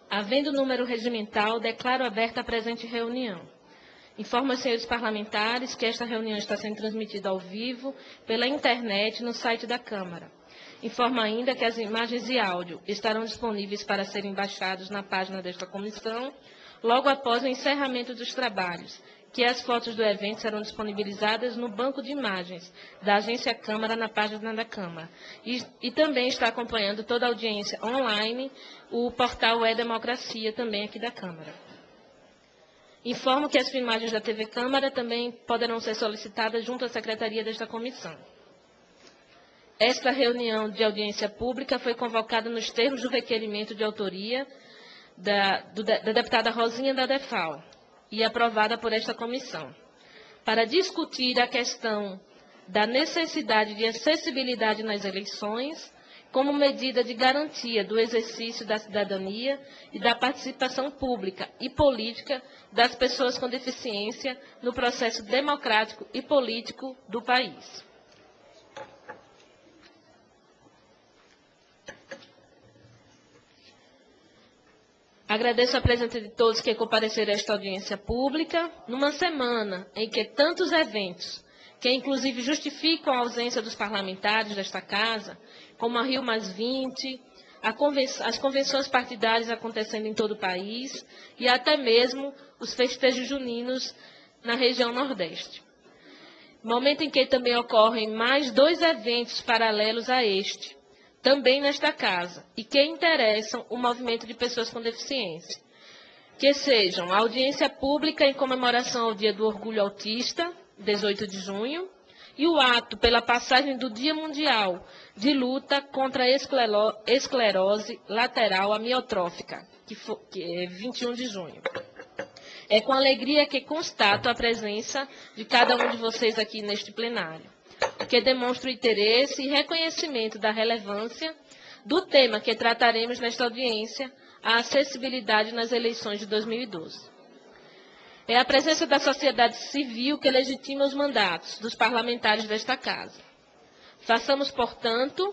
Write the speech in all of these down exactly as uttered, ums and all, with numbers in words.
Havendo número regimental, declaro aberta a presente reunião. Informo aos senhores parlamentares que esta reunião está sendo transmitida ao vivo pela internet no site da Câmara. Informo ainda que as imagens e áudio estarão disponíveis para serem baixados na página desta comissão logo após o encerramento dos trabalhos, que as fotos do evento serão disponibilizadas no banco de imagens da Agência Câmara na página da Câmara. E, e também está acompanhando toda a audiência online o portal E-Democracia, também aqui da Câmara. Informo que as filmagens da T V Câmara também poderão ser solicitadas junto à Secretaria desta comissão. Esta reunião de audiência pública foi convocada nos termos do requerimento de autoria da, do, da deputada Rosinha da Defal e aprovada por esta comissão, para discutir a questão da necessidade de acessibilidade nas eleições como medida de garantia do exercício da cidadania e da participação pública e política das pessoas com deficiência no processo democrático e político do país. Agradeço a presença de todos que compareceram a esta audiência pública, numa semana em que tantos eventos, que inclusive justificam a ausência dos parlamentares desta casa, como a Rio mais vinte, a conven as convenções partidárias acontecendo em todo o país e até mesmo os festejos juninos na região Nordeste. Momento em que também ocorrem mais dois eventos paralelos a este, também nesta casa, e que interessam o movimento de pessoas com deficiência, que sejam a audiência pública em comemoração ao Dia do Orgulho Autista, dezoito de junho, e o ato pela passagem do Dia Mundial de Luta contra a Esclerose Lateral Amiotrófica, que, for, que é vinte e um de junho. É com alegria que constato a presença de cada um de vocês aqui neste plenário, que demonstra o interesse e reconhecimento da relevância do tema que trataremos nesta audiência, a acessibilidade nas eleições de dois mil e doze. É a presença da sociedade civil que legitima os mandatos dos parlamentares desta casa. Façamos, portanto,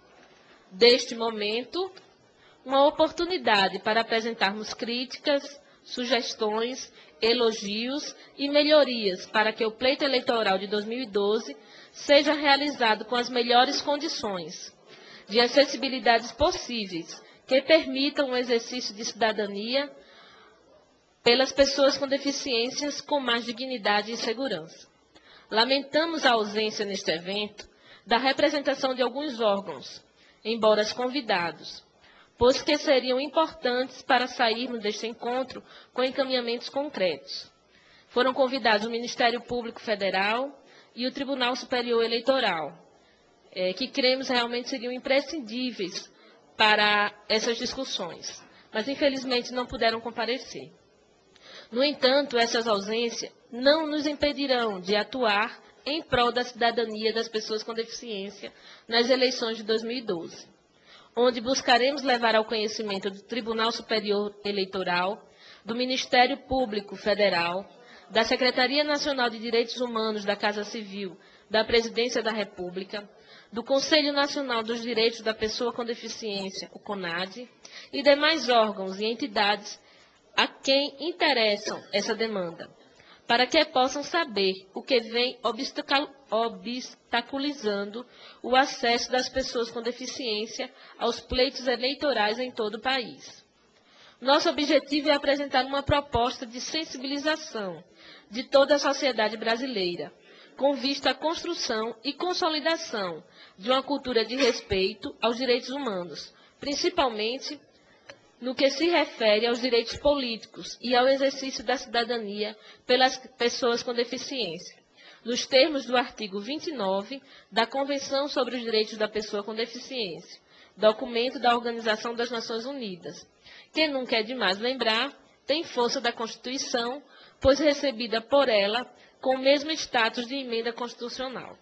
deste momento, uma oportunidade para apresentarmos críticas, sugestões, elogios e melhorias para que o pleito eleitoral de dois mil e doze seja realizado com as melhores condições de acessibilidade possíveis, que permitam o exercício de cidadania pelas pessoas com deficiências com mais dignidade e segurança. Lamentamos a ausência neste evento da representação de alguns órgãos, embora convidados, pois que seriam importantes para sairmos deste encontro com encaminhamentos concretos. Foram convidados o Ministério Público Federal e o Tribunal Superior Eleitoral, é, que cremos realmente seriam imprescindíveis para essas discussões, mas infelizmente não puderam comparecer. No entanto, essas ausências não nos impedirão de atuar em prol da cidadania das pessoas com deficiência nas eleições de dois mil e doze, onde buscaremos levar ao conhecimento do Tribunal Superior Eleitoral, do Ministério Público Federal, da Secretaria Nacional de Direitos Humanos da Casa Civil, da Presidência da República, do Conselho Nacional dos Direitos da Pessoa com Deficiência, o CONADE, e demais órgãos e entidades a quem interessam essa demanda, para que possam saber o que vem obstaculizando o acesso das pessoas com deficiência aos pleitos eleitorais em todo o país. Nosso objetivo é apresentar uma proposta de sensibilização de toda a sociedade brasileira, com vista à construção e consolidação de uma cultura de respeito aos direitos humanos, principalmente no que se refere aos direitos políticos e ao exercício da cidadania pelas pessoas com deficiência, nos termos do artigo vinte e nove da Convenção sobre os Direitos da Pessoa com Deficiência, documento da Organização das Nações Unidas, que nunca é demais lembrar, tem força da Constituição, pois recebida por ela com o mesmo status de emenda constitucional.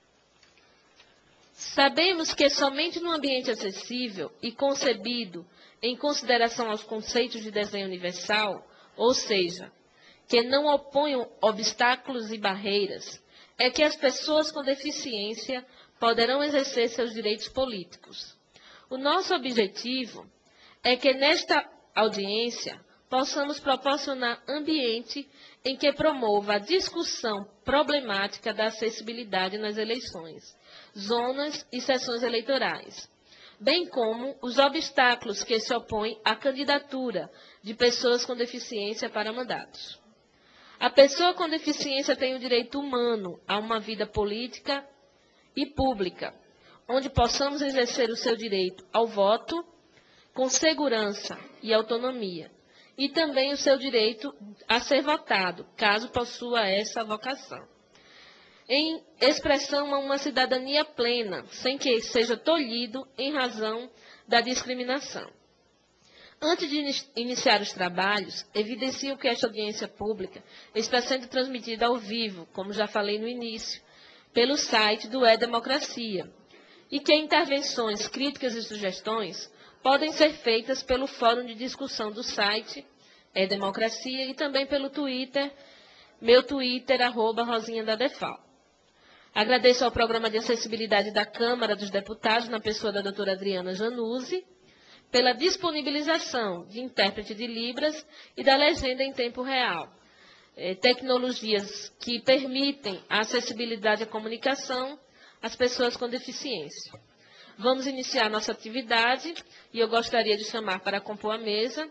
Sabemos que somente num ambiente acessível e concebido em consideração aos conceitos de desenho universal, ou seja, que não oponham obstáculos e barreiras, é que as pessoas com deficiência poderão exercer seus direitos políticos. O nosso objetivo é que nesta audiência, possamos proporcionar ambiente em que promova a discussão problemática da acessibilidade nas eleições, zonas e sessões eleitorais, bem como os obstáculos que se opõem à candidatura de pessoas com deficiência para mandatos. A pessoa com deficiência tem o direito humano a uma vida política e pública, onde possamos exercer o seu direito ao voto com segurança e autonomia, e também o seu direito a ser votado, caso possua essa vocação, em expressão a uma cidadania plena, sem que seja tolhido em razão da discriminação. Antes de iniciar os trabalhos, evidencio que esta audiência pública está sendo transmitida ao vivo, como já falei no início, pelo site do E-Democracia, e que intervenções, críticas e sugestões podem ser feitas pelo fórum de discussão do site E-Democracia e também pelo Twitter, meu Twitter, arroba Rosinha da Defal. Agradeço ao Programa de Acessibilidade da Câmara dos Deputados, na pessoa da doutora Adriana Januzzi, pela disponibilização de intérprete de Libras e da legenda em tempo real. Eh, tecnologias que permitem a acessibilidade à comunicação às pessoas com deficiência. Vamos iniciar nossa atividade e eu gostaria de chamar para compor a mesa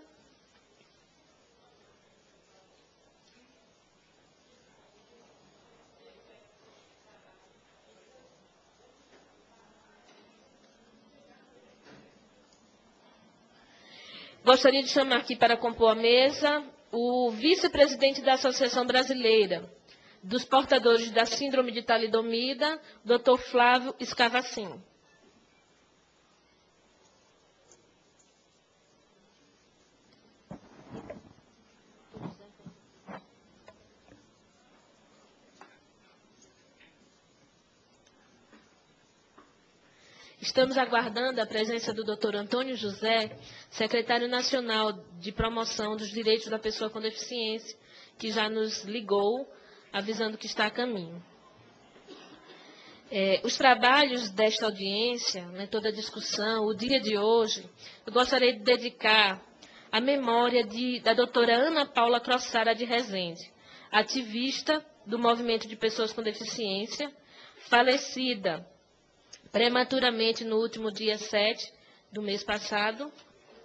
Gostaria de chamar aqui para compor a mesa o vice-presidente da Associação Brasileira dos Portadores da Síndrome de Talidomida, doutor Flávio Escavacin. Estamos aguardando a presença do doutor Antônio José, secretário nacional de promoção dos direitos da pessoa com deficiência, que já nos ligou, avisando que está a caminho. É, os trabalhos desta audiência, né, toda a discussão, o dia de hoje, eu gostaria de dedicar à memória de, da doutora Ana Paula Crossara de Rezende, ativista do movimento de pessoas com deficiência, falecida prematuramente no último dia sete do mês passado.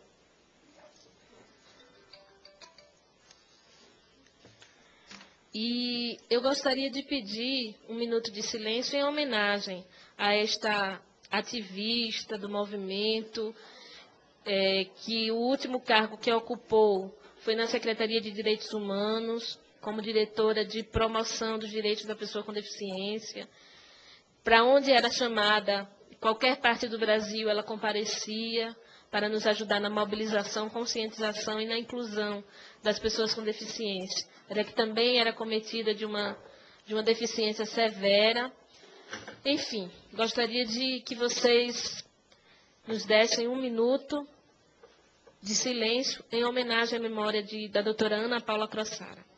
E eu gostaria de pedir um minuto de silêncio em homenagem a esta ativista do movimento, é, que o último cargo que ocupou foi na Secretaria de Direitos Humanos, como diretora de promoção dos direitos da pessoa com deficiência, para onde era chamada, qualquer parte do Brasil, ela comparecia para nos ajudar na mobilização, conscientização e na inclusão das pessoas com deficiência. Era que também era cometida de uma, de uma deficiência severa. Enfim, gostaria de que vocês nos dessem um minuto de silêncio em homenagem à memória de, da doutora Ana Paula Crossara.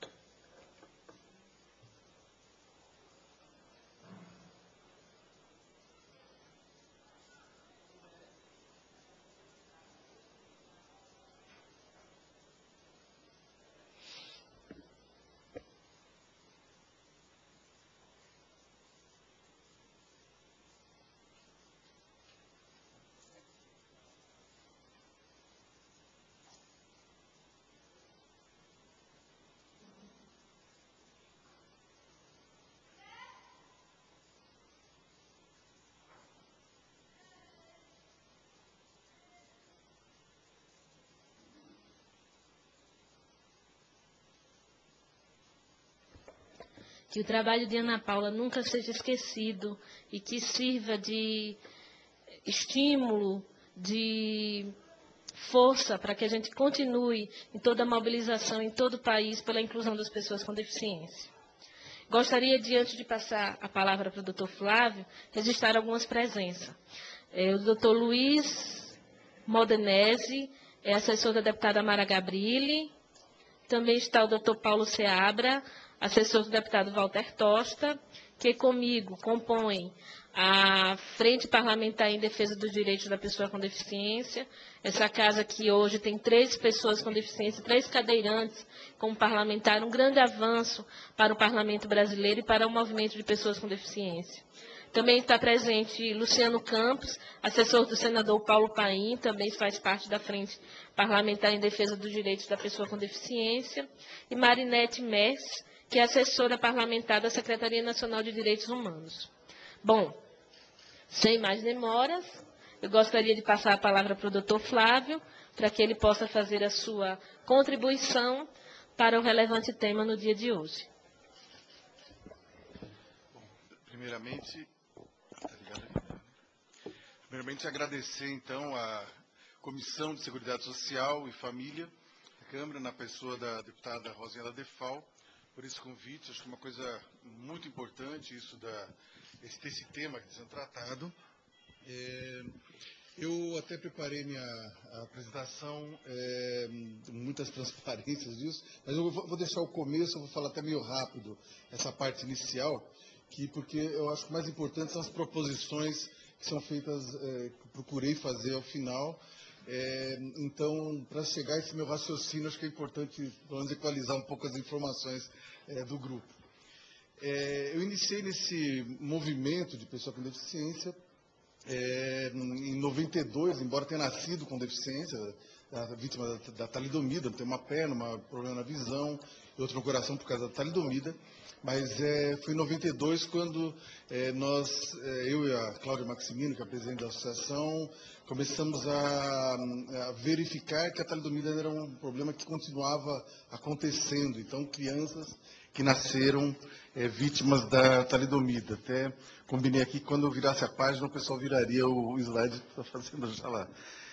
Que o trabalho de Ana Paula nunca seja esquecido e que sirva de estímulo, de força para que a gente continue em toda a mobilização em todo o país pela inclusão das pessoas com deficiência. Gostaria de, antes de passar a palavra para o doutor Flávio, registrar algumas presenças. É, o doutor Luiz Modenese, é assessor da deputada Mara Gabrilli. Também está o doutor Paulo Seabra, assessor do deputado Walter Tosta, que comigo compõem a Frente Parlamentar em Defesa dos Direitos da Pessoa com Deficiência, essa casa que hoje tem três pessoas com deficiência, três cadeirantes como parlamentar, um grande avanço para o parlamento brasileiro e para o movimento de pessoas com deficiência. Também está presente Luciano Campos, assessor do senador Paulo Paim, também faz parte da Frente Parlamentar em Defesa dos Direitos da Pessoa com Deficiência, e Marinete Messi, que é assessora parlamentar da Secretaria Nacional de Direitos Humanos. Bom, sem mais demoras, eu gostaria de passar a palavra para o doutor Flávio, para que ele possa fazer a sua contribuição para o relevante tema no dia de hoje. Bom, primeiramente, tá ligado aqui, né? Primeiramente, agradecer, então, à Comissão de Seguridade Social e Família, da Câmara, na pessoa da deputada Rosiela Defal, por esse convite. Acho que é uma coisa muito importante isso da, esse, esse tema que está sendo tratado. É, eu até preparei minha apresentação, é, muitas transparências disso, mas eu vou, vou deixar o começo, eu vou falar até meio rápido essa parte inicial, que, porque eu acho que o mais importante são as proposições que são feitas, é, que eu procurei fazer ao final. É, então, para chegar a esse meu raciocínio, acho que é importante, pelo menos, equalizar um pouco as informações é, do grupo. É, eu iniciei nesse movimento de pessoa com deficiência é, em noventa e dois, embora tenha nascido com deficiência, a vítima da, da talidomida, tem uma perna, um problema na visão, e outro no coração por causa da talidomida, mas é, foi em noventa e dois quando é, nós, é, eu e a Cláudia Maximino, que é a presidente da associação, começamos a, a verificar que a talidomida era um problema que continuava acontecendo. Então, crianças que nasceram é, vítimas da talidomida. Até combinei aqui que quando eu virasse a página, o pessoal viraria o slide que está fazendo já lá.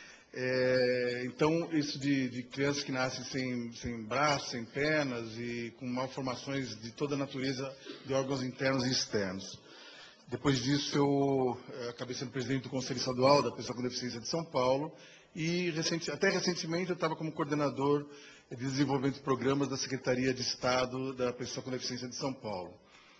É, então, isso de, de crianças que nascem sem, sem braços, sem pernas e com malformações de toda a natureza de órgãos internos e externos. Depois disso, eu é, acabei sendo presidente do Conselho Estadual da Pessoa com Deficiência de São Paulo e, recente, até recentemente, eu estava como coordenador de desenvolvimento de programas da Secretaria de Estado da Pessoa com Deficiência de São Paulo.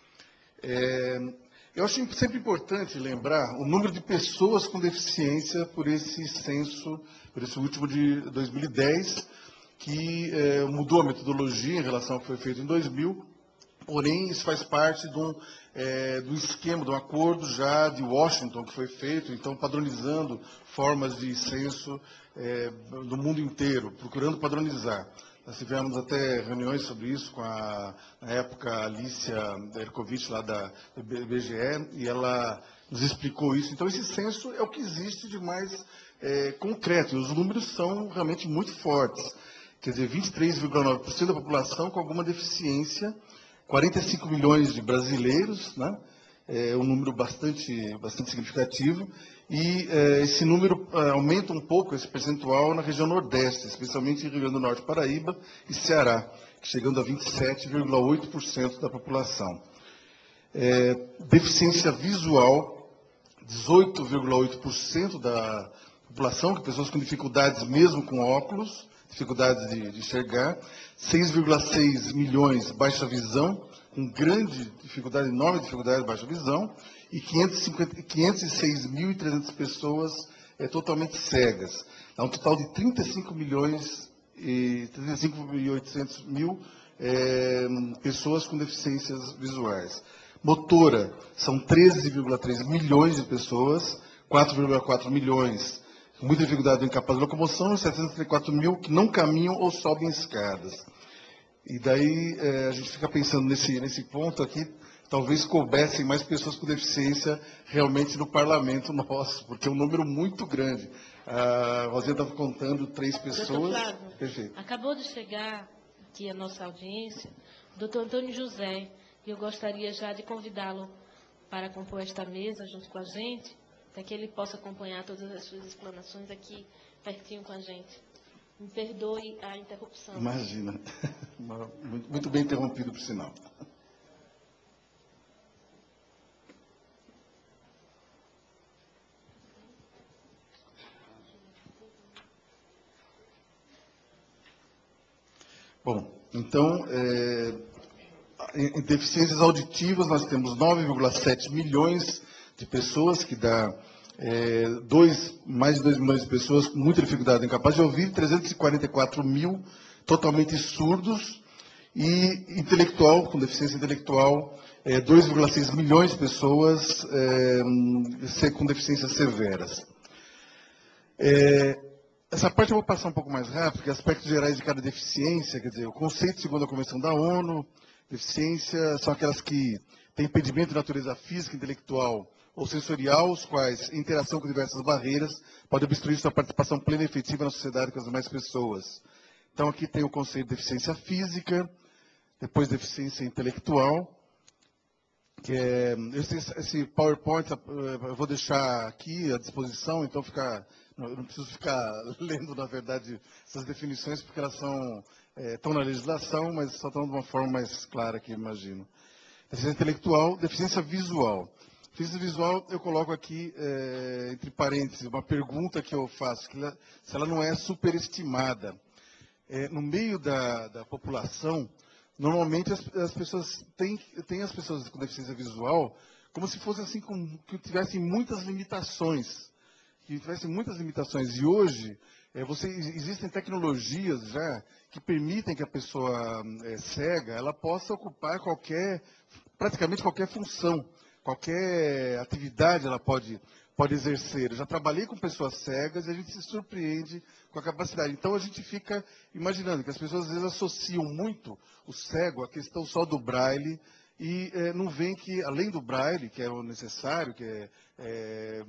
É, eu acho sempre importante lembrar o número de pessoas com deficiência por esse censo, por esse último de dois mil e dez, que é, mudou a metodologia em relação ao que foi feito em dois mil, porém isso faz parte de um, é, do esquema, de um acordo já de Washington que foi feito, então padronizando formas de censo é, do mundo inteiro, procurando padronizar. Nós tivemos até reuniões sobre isso com a, na época, a Alicia Erkovich, lá da do I B G E, e ela nos explicou isso. Então, esse censo é o que existe de mais é, concreto, e os números são realmente muito fortes. Quer dizer, vinte e três vírgula nove por cento da população com alguma deficiência, quarenta e cinco milhões de brasileiros, né? É um número bastante, bastante significativo, e é, esse número é, aumenta um pouco, esse percentual, na região Nordeste, especialmente em Rio Grande do Norte, Paraíba e Ceará, chegando a vinte e sete vírgula oito por cento da população. É, deficiência visual, dezoito vírgula oito por cento da população, que pessoas com dificuldades mesmo com óculos, dificuldades de, de enxergar, seis vírgula seis milhões baixa visão, com grande dificuldade, enorme dificuldade de baixa visão, e quinhentos e seis mil e trezentas pessoas é, totalmente cegas. Há um total de trinta e cinco milhões e trinta e cinco e oitocentos mil é, pessoas com deficiências visuais. Motora, são treze vírgula três milhões de pessoas, quatro vírgula quatro milhões com muita dificuldade em incapaz de locomoção, e setecentos e trinta e quatro mil que não caminham ou sobem escadas. E daí é, a gente fica pensando nesse, nesse ponto aqui, talvez coubessem mais pessoas com deficiência realmente no parlamento nosso, porque é um número muito grande. A Rosinha estava contando três pessoas. doutor Flávio, Perfeito. Acabou de chegar aqui a nossa audiência o doutor Antônio José, e eu gostaria já de convidá-lo para compor esta mesa junto com a gente, para que ele possa acompanhar todas as suas explanações aqui pertinho com a gente. Me perdoe a interrupção. Imagina. Muito bem interrompido, por sinal. Bom, então, é, em, em deficiências auditivas, nós temos nove vírgula sete milhões de pessoas, que dá é, dois, mais de dois milhões de pessoas com muita dificuldade, incapazes de ouvir, trezentos e quarenta e quatro mil totalmente surdos, e intelectual, com deficiência intelectual, é, dois vírgula seis milhões de pessoas é, com deficiências severas. É, essa parte eu vou passar um pouco mais rápido, porque aspectos gerais de cada deficiência, quer dizer, o conceito segundo a Convenção da ONU, deficiência são aquelas que têm impedimento de natureza física, intelectual ou sensorial, os quais, em interação com diversas barreiras, podem obstruir sua participação plena e efetiva na sociedade com as demais pessoas. Então, aqui tem o conceito de deficiência física, depois deficiência intelectual, que é, esse, esse PowerPoint eu vou deixar aqui à disposição, então fica, eu não preciso ficar lendo, na verdade, essas definições, porque elas são, é, estão na legislação, mas só estão de uma forma mais clara aqui, imagino. Deficiência intelectual, deficiência visual. Deficiência visual, eu coloco aqui, é, entre parênteses, uma pergunta que eu faço, que ela, se ela não é superestimada. É, no meio da, da população, normalmente as, as pessoas têm, têm as pessoas com deficiência visual como se fossem assim, com, que tivessem muitas limitações. Que tivessem muitas limitações. E hoje, é, você, existem tecnologias já que permitem que a pessoa é, cega, ela possa ocupar qualquer, praticamente qualquer função, qualquer atividade ela pode, pode exercer. Eu já trabalhei com pessoas cegas e a gente se surpreende com a capacidade. Então, a gente fica imaginando que as pessoas, às vezes, associam muito o cego à questão só do braille e é, não veem que, além do braille, que é o necessário, que é, é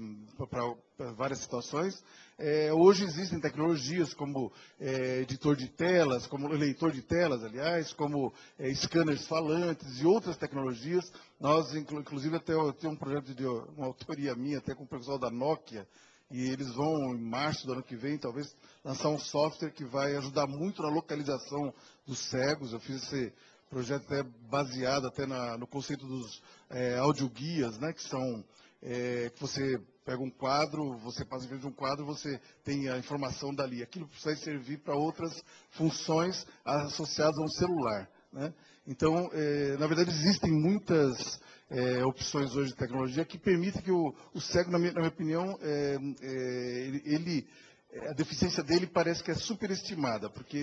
para várias situações, é, hoje existem tecnologias como é, editor de telas, como leitor de telas, aliás, como é, scanners falantes e outras tecnologias. Nós, inclusive, até eu tenho um projeto de uma autoria minha, até com o pessoal da Nokia, e eles vão, em março do ano que vem, talvez, lançar um software que vai ajudar muito na localização dos cegos. Eu fiz esse projeto até baseado até na, no conceito dos é, audioguias, né, que são, é, que você pega um quadro, você passa em frente de um quadro, você tem a informação dali. Aquilo precisa servir para outras funções associadas a um celular, né? Então, é, na verdade, existem muitas é, opções hoje de tecnologia que permitem que o, o cego, na minha, na minha opinião, é, é, ele, ele, a deficiência dele parece que é superestimada, porque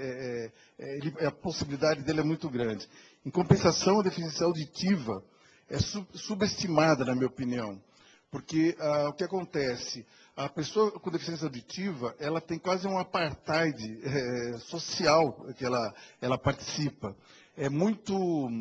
é, é, ele, a possibilidade dele é muito grande. Em compensação, a deficiência auditiva é sub, subestimada, na minha opinião, porque ah, o que acontece? A pessoa com deficiência auditiva, ela tem quase um apartheid é, social que ela, ela participa. É muito,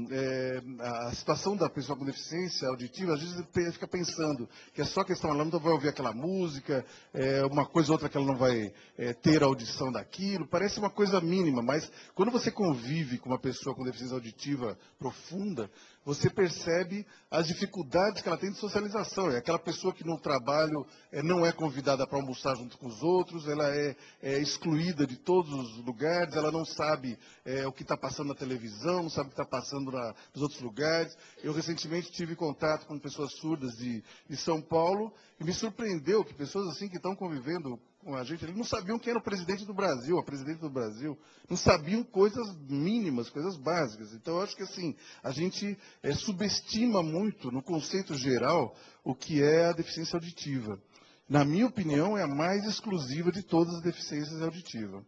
é, a situação da pessoa com deficiência auditiva, às vezes fica pensando que é só questão, ela não vai ouvir aquela música, é, uma coisa ou outra que ela não vai é, ter a audição daquilo, parece uma coisa mínima, mas quando você convive com uma pessoa com deficiência auditiva profunda, você percebe as dificuldades que ela tem de socialização. É aquela pessoa que no trabalho é, não é convidada para almoçar junto com os outros, ela é, é excluída de todos os lugares, ela não sabe é, o que está passando na televisão, não sabe o que está passando na, nos outros lugares. Eu recentemente tive contato com pessoas surdas de, de São Paulo e me surpreendeu que pessoas assim que estão convivendo com a gente, eles não sabiam quem era o presidente do Brasil, a presidente do Brasil, não sabiam coisas mínimas, coisas básicas. Então, eu acho que assim, a gente é, subestima muito, no conceito geral, o que é a deficiência auditiva. Na minha opinião, é a mais exclusiva de todas as deficiências auditivas.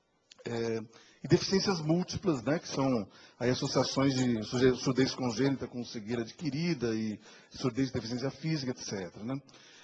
É, e deficiências múltiplas, né, que são aí, associações de surdez congênita com cegueira adquirida e surdez de deficiência física, etcétera, né?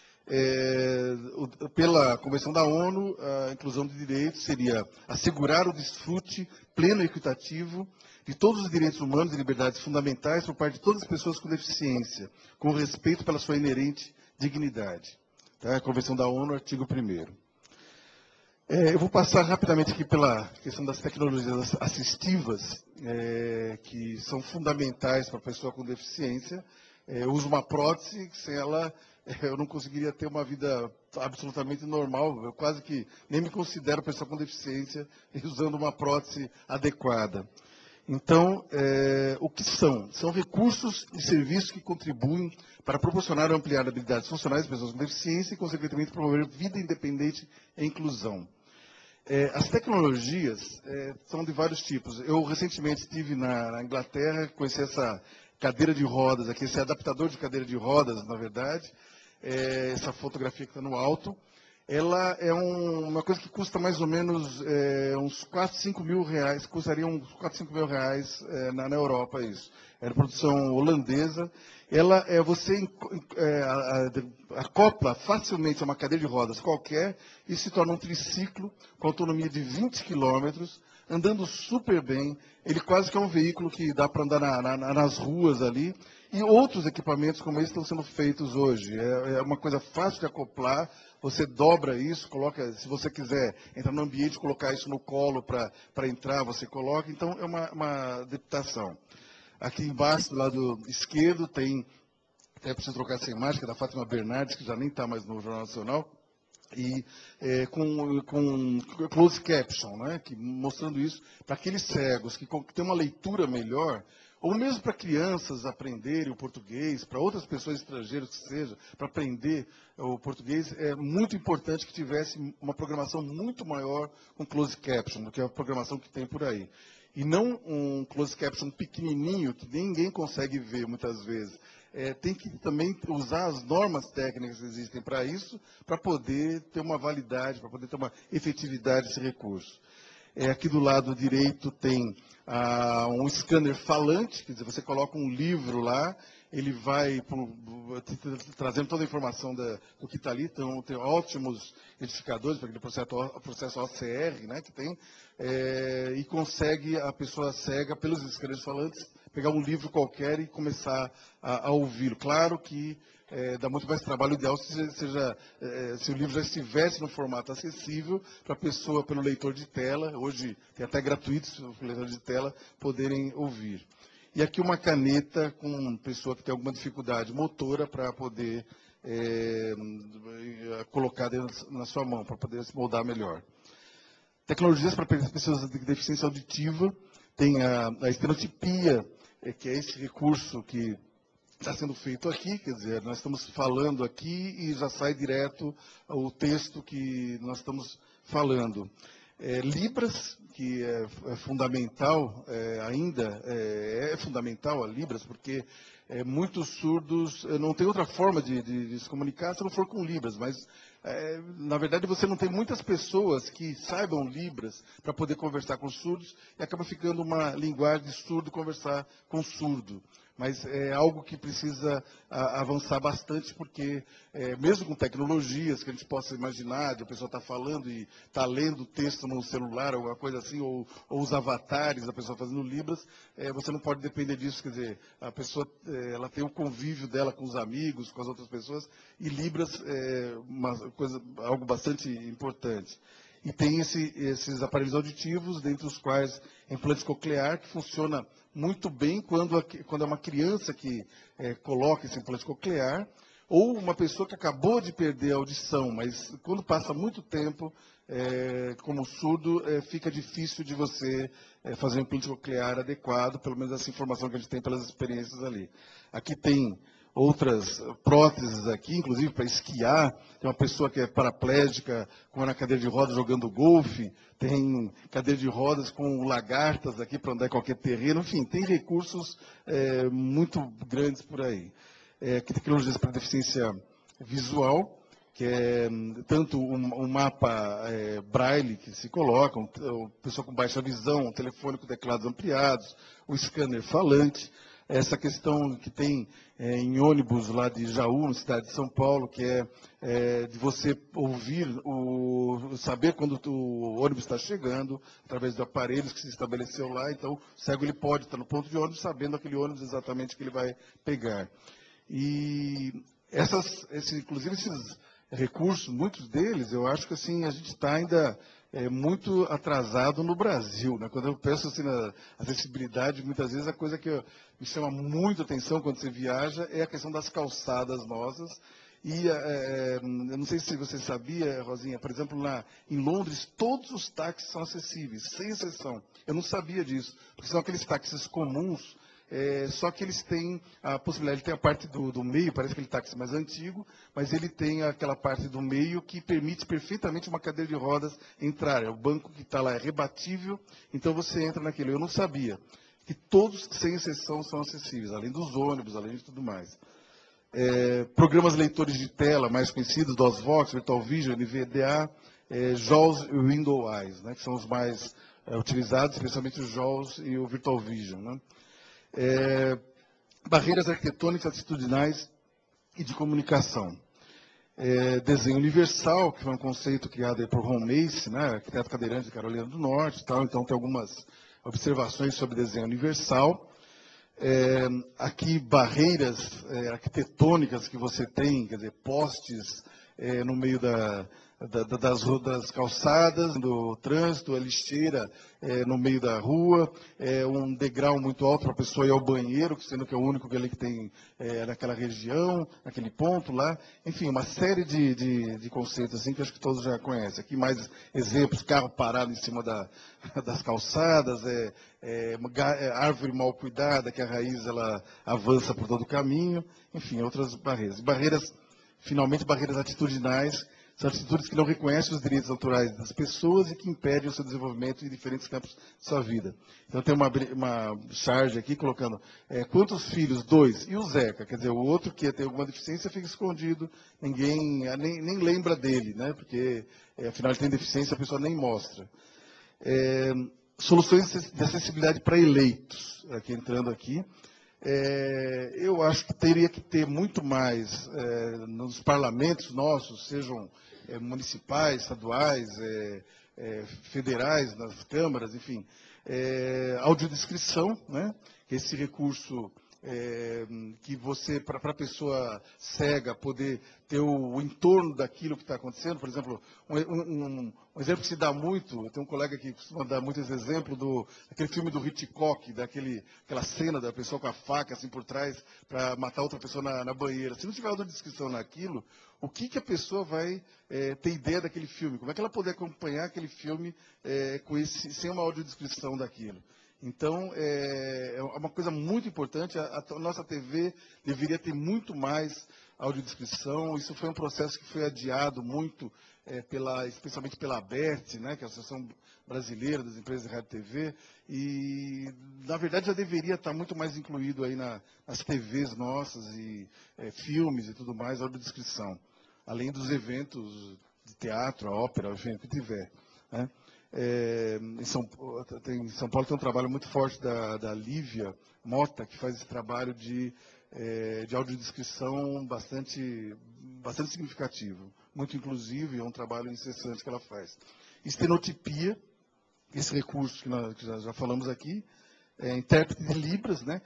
É, o, pela Convenção da ONU, a inclusão de direitos seria assegurar o desfrute pleno e equitativo de todos os direitos humanos e liberdades fundamentais por parte de todas as pessoas com deficiência, com respeito pela sua inerente dignidade. Tá? A Convenção da ONU, artigo primeiro. É, eu vou passar rapidamente aqui pela questão das tecnologias assistivas, é, que são fundamentais para a pessoa com deficiência. É, eu uso uma prótese, que sem ela eu não conseguiria ter uma vida absolutamente normal. Eu quase que nem me considero pessoa com deficiência usando uma prótese adequada. Então, é, o que são? São recursos e serviços que contribuem para proporcionar ou ampliar habilidades funcionais de pessoas com deficiência e, consequentemente, promover vida independente e inclusão. É, as tecnologias é, são de vários tipos. Eu recentemente estive na, na Inglaterra, conheci essa cadeira de rodas aqui, esse adaptador de cadeira de rodas, na verdade, é, essa fotografia que está no alto. Ela é um, uma coisa que custa mais ou menos é, uns quatro, cinco mil reais, custaria uns quatro, cinco mil reais é, na, na Europa, isso. Era produção holandesa. Ela é você é, a, a, acopla facilmente a uma cadeira de rodas qualquer e se torna um triciclo com autonomia de vinte quilômetros, andando super bem. Ele quase que é um veículo que dá para andar na, na, nas ruas ali. E outros equipamentos como esse estão sendo feitos hoje. É, é uma coisa fácil de acoplar. Você dobra isso, coloca, se você quiser entrar no ambiente, colocar isso no colo para entrar, você coloca. Então, é uma, uma adaptação. Aqui embaixo, do lado esquerdo, tem, até preciso trocar essa imagem, que é da Fátima Bernardes, que já nem está mais no Jornal Nacional, e é, com, com close caption, né, que, mostrando isso para aqueles cegos que, que têm uma leitura melhor, ou mesmo para crianças aprenderem o português, para outras pessoas estrangeiras que seja, para aprender o português, é muito importante que tivesse uma programação muito maior com close caption, do que a programação que tem por aí. E não um close caption pequenininho, que ninguém consegue ver muitas vezes. É, tem que também usar as normas técnicas que existem para isso, para poder ter uma validade, para poder ter uma efetividade desse recurso. É, aqui do lado direito tem ah, um scanner falante, quer dizer, você coloca um livro lá, ele vai pro, trazendo toda a informação da, do que está ali, então tem ótimos identificadores para aquele processo, processo O C R, né, que tem, é, e consegue a pessoa cega, pelos scanners falantes, pegar um livro qualquer e começar a, a ouvi-lo. Claro que é, dá muito mais trabalho. O ideal se, seja, é, se o livro já estivesse no formato acessível para a pessoa, pelo leitor de tela, hoje tem até gratuitos para o leitor de tela, poderem ouvir. E aqui uma caneta com pessoa que tem alguma dificuldade motora para poder é, colocar dentro, na sua mão, para poder se moldar melhor. Tecnologias para pessoas de deficiência auditiva, tem a, a estenotipia, é, que é esse recurso que está sendo feito aqui, quer dizer, nós estamos falando aqui e já sai direto o texto que nós estamos falando. É, Libras, que é, é fundamental é, ainda, é, é fundamental a Libras, porque é, muitos surdos não tem outra forma de, de, de se comunicar se não for com Libras, mas é, na verdade você não tem muitas pessoas que saibam Libras para poder conversar com surdos e acaba ficando uma linguagem de surdo conversar com surdo. Mas é algo que precisa a, avançar bastante, porque é, mesmo com tecnologias que a gente possa imaginar, de a pessoa estar tá falando e está lendo o texto no celular, alguma coisa assim, ou, ou os avatares da pessoa fazendo Libras, é, você não pode depender disso, quer dizer, a pessoa é, ela tem o convívio dela com os amigos, com as outras pessoas, e Libras é uma coisa, algo bastante importante. E tem esse, esses aparelhos auditivos, dentre os quais implante coclear, que funciona muito bem quando, a, quando é uma criança que é, coloca esse implante coclear, ou uma pessoa que acabou de perder a audição, mas quando passa muito tempo, é, como surdo, é, fica difícil de você é, fazer um implante coclear adequado, pelo menos essa informação que a gente tem pelas experiências ali. Aqui tem outras próteses aqui, inclusive para esquiar. Tem uma pessoa que é paraplégica, com na cadeira de rodas jogando golfe. Tem cadeira de rodas com lagartas aqui para andar em qualquer terreno. Enfim, tem recursos é, muito grandes por aí. É, aqui tecnologias para deficiência visual, que é tanto um, um mapa é, braille que se coloca, um, um, pessoa com baixa visão, um telefone com teclados ampliados, um scanner falante. Essa questão que tem é, em ônibus lá de Jaú, na cidade de São Paulo, que é, é de você ouvir, o, saber quando o ônibus está chegando, através de aparelhos que se estabeleceu lá. Então, o cego ele pode estar no ponto de ônibus, sabendo aquele ônibus exatamente que ele vai pegar. E essas, esse, inclusive esses recursos, muitos deles, eu acho que assim, a gente está ainda é, muito atrasado no Brasil, né? Quando eu penso assim, na acessibilidade, muitas vezes a coisa que eu, me chama muito atenção quando você viaja é a questão das calçadas nossas. E é, eu não sei se você sabia, Rosinha, por exemplo, lá em Londres, todos os táxis são acessíveis, sem exceção. Eu não sabia disso, porque são aqueles táxis comuns, é, só que eles têm a possibilidade, ele tem a parte do, do meio, parece aquele táxi mais antigo, mas ele tem aquela parte do meio que permite perfeitamente uma cadeira de rodas entrar. É o banco que está lá, é rebatível, então você entra naquele. Eu não sabia que todos, sem exceção, são acessíveis, além dos ônibus, além de tudo mais. É, programas leitores de tela mais conhecidos, DOSVox, Virtual Vision, N V D A, é, J A W S e Window Eyes, né, que são os mais é, utilizados, especialmente o J A W S e o Virtual Vision. Né. É, barreiras arquitetônicas, atitudinais e de comunicação. É, desenho universal, que foi um conceito criado aí por Ron Mace, né, arquiteto cadeirante de Carolina do Norte, tal, então tem algumas observações sobre desenho universal. É, aqui, barreiras é, arquitetônicas que você tem, quer dizer, postes é, no meio da, da, das, das calçadas, do trânsito, a lixeira é, no meio da rua, é, um degrau muito alto para a pessoa ir ao banheiro, sendo que é o único que, ali que tem é, naquela região, naquele ponto lá. Enfim, uma série de, de, de conceitos assim que acho que todos já conhecem. Aqui mais exemplos, carro parado em cima da, das calçadas, é, é, árvore mal cuidada, que a raiz ela avança por todo o caminho, enfim, outras barreiras. Barreiras, finalmente, barreiras atitudinais, são atitudes que não reconhecem os direitos autorais das pessoas e que impedem o seu desenvolvimento em diferentes campos de sua vida. Então tem uma, uma charge aqui colocando é, quantos filhos? Dois. E o Zeca? Quer dizer, o outro que tem alguma deficiência fica escondido, ninguém nem, nem lembra dele, né? Porque é, afinal ele tem deficiência, a pessoa nem mostra. É, soluções de acessibilidade para eleitos, aqui entrando aqui. É, eu acho que teria que ter muito mais é, nos parlamentos nossos, sejam é, municipais, estaduais, é, é, federais, nas câmaras, enfim, é, audiodescrição, né? Esse recurso é, que você, para a pessoa cega, poder ter o, o entorno daquilo que está acontecendo. Por exemplo, um, um, um exemplo que se dá muito, tem um colega que costuma dar muito esse exemplo, do, aquele filme do Hitchcock, daquele, aquela cena da pessoa com a faca assim por trás para matar outra pessoa na, na banheira. Se não tiver audiodescrição naquilo, o que, que a pessoa vai é, ter ideia daquele filme? Como é que ela poder acompanhar aquele filme é, com esse, sem uma audiodescrição daquilo? Então, é, é uma coisa muito importante, a, a nossa T V deveria ter muito mais audiodescrição. Isso foi um processo que foi adiado muito, é, pela, especialmente pela ABERT, né, que é a Associação Brasileira das Empresas de Rádio e T V, e, na verdade, já deveria estar muito mais incluído aí na, nas T Vs nossas, e é, filmes e tudo mais, audiodescrição, além dos eventos de teatro, a ópera, enfim, o que tiver, né? É, em, São, tem, em São Paulo tem um trabalho muito forte da, da Lívia Mota, que faz esse trabalho de, é, de audiodescrição bastante, bastante significativo, muito inclusivo, e é um trabalho incessante que ela faz. Estenotipia, esse recurso que nós que já, já falamos aqui, é, intérprete de Libras, né?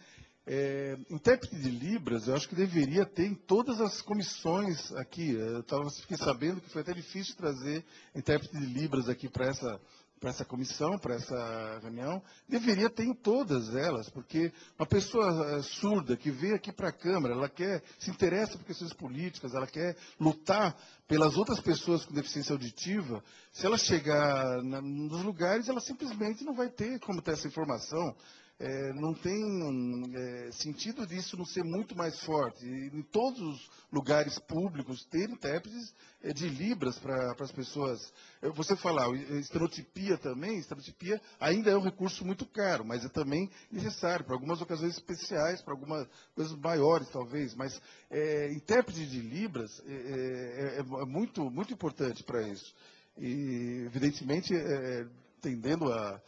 É, intérprete de Libras, eu acho que deveria ter em todas as comissões aqui. Eu tava, fiquei sabendo que foi até difícil trazer intérprete de Libras aqui para essa, para essa comissão, para essa reunião. Deveria ter em todas elas, porque uma pessoa surda que veio aqui para a Câmara, ela quer, se interessa por questões políticas, ela quer lutar pelas outras pessoas com deficiência auditiva. Se ela chegar na, nos lugares, ela simplesmente não vai ter como ter essa informação. É, não tem é, sentido disso não ser muito mais forte. E, em todos os lugares públicos, ter intérpretes é, de Libras para as pessoas. Eu, você falar, estenotipia também, estenotipia ainda é um recurso muito caro, mas é também necessário para algumas ocasiões especiais, para algumas coisas maiores, talvez. Mas é, intérprete de Libras é, é, é muito, muito importante para isso. E, evidentemente, é, tendendo a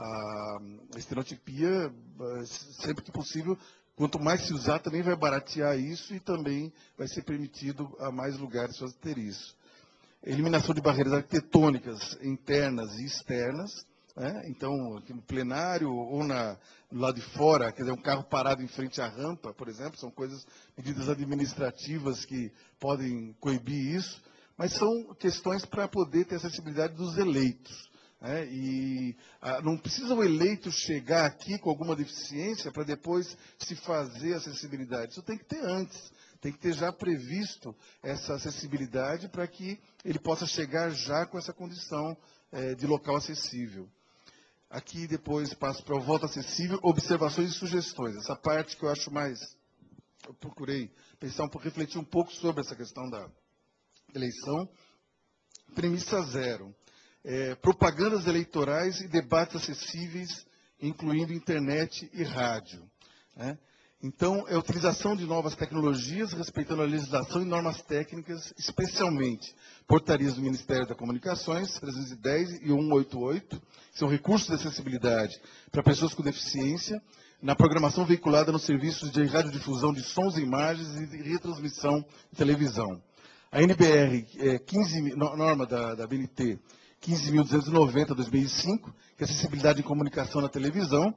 a estenotipia, sempre que possível, quanto mais se usar, também vai baratear isso e também vai ser permitido a mais lugares fazer ter isso. Eliminação de barreiras arquitetônicas internas e externas, né? Então, aqui no plenário ou na, do lado de fora, quer dizer, um carro parado em frente à rampa, por exemplo, são coisas, medidas administrativas que podem coibir isso, mas são questões para poder ter acessibilidade dos eleitos. É, e ah, não precisa o eleito chegar aqui com alguma deficiência para depois se fazer acessibilidade. Isso tem que ter antes, tem que ter já previsto essa acessibilidade para que ele possa chegar já com essa condição é, de local acessível. Aqui depois passo para o voto acessível, observações e sugestões. Essa parte que eu acho mais... Eu procurei pensar um pouco, refletir um pouco sobre essa questão da eleição. Premissa zero. É, propagandas eleitorais e debates acessíveis, incluindo internet e rádio. Né? Então, é a utilização de novas tecnologias, respeitando a legislação e normas técnicas, especialmente portarias do Ministério das Comunicações, trezentos e dez e cento e oitenta e oito, que são recursos de acessibilidade para pessoas com deficiência, na programação veiculada nos serviços de radiodifusão de sons e imagens e de retransmissão de televisão. A N B R, é, quinze, norma da, da B N T, quinze mil duzentos e noventa, dois mil e cinco, que é acessibilidade em comunicação na televisão.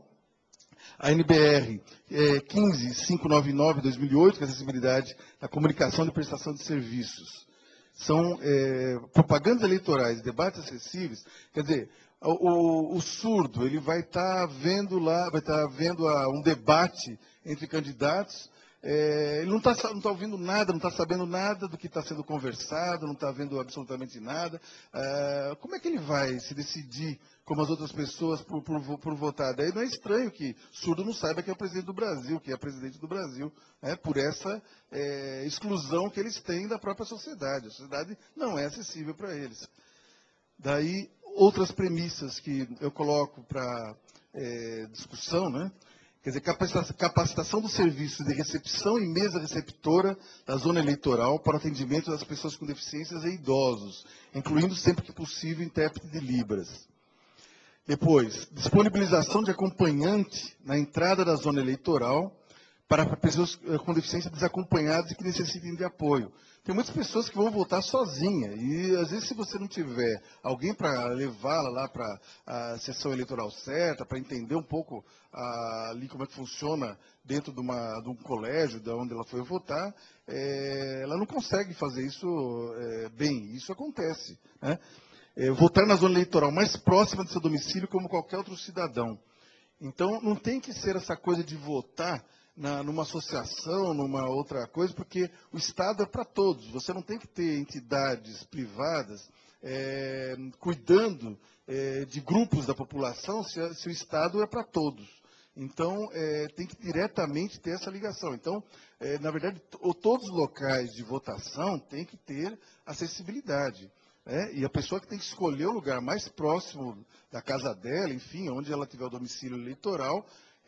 A N B R é, quinze mil quinhentos e noventa e nove, dois mil e oito, que é acessibilidade na comunicação e prestação de serviços. São é, propagandas eleitorais, debates acessíveis. Quer dizer, o, o, o surdo ele vai estar tá vendo lá, vai estar tá vendo a, um debate entre candidatos. É, ele não está não tá ouvindo nada, não está sabendo nada do que está sendo conversado, não está vendo absolutamente nada. É, como é que ele vai se decidir, como as outras pessoas, por, por, por votar? Daí não é estranho que surdo não saiba que é o presidente do Brasil, que é presidente do Brasil, né, por essa é, exclusão que eles têm da própria sociedade. A sociedade não é acessível para eles. Daí, outras premissas que eu coloco para é, discussão, né? Quer dizer, capacitação dos serviços de recepção e mesa receptora da zona eleitoral para o atendimento das pessoas com deficiências e idosos, incluindo, sempre que possível, intérprete de Libras. Depois, disponibilização de acompanhante na entrada da zona eleitoral para pessoas com deficiência desacompanhadas e que necessitem de apoio. Tem muitas pessoas que vão votar sozinha e, às vezes, se você não tiver alguém para levá-la lá para a sessão eleitoral certa, para entender um pouco ah, ali como é que funciona dentro de, uma, de um colégio, de onde ela foi votar, é, ela não consegue fazer isso é, bem. Isso acontece, né? É, votar na zona eleitoral mais próxima do seu domicílio como qualquer outro cidadão. Então, não tem que ser essa coisa de votar Na, numa associação, numa outra coisa, porque o Estado é para todos. Você não tem que ter entidades privadas é, cuidando é, de grupos da população se, se o Estado é para todos. Então, é, tem que diretamente ter essa ligação. Então, é, na verdade, todos os locais de votação têm que ter acessibilidade. É, e a pessoa que tem que escolher o lugar mais próximo da casa dela, enfim, onde ela tiver o domicílio eleitoral,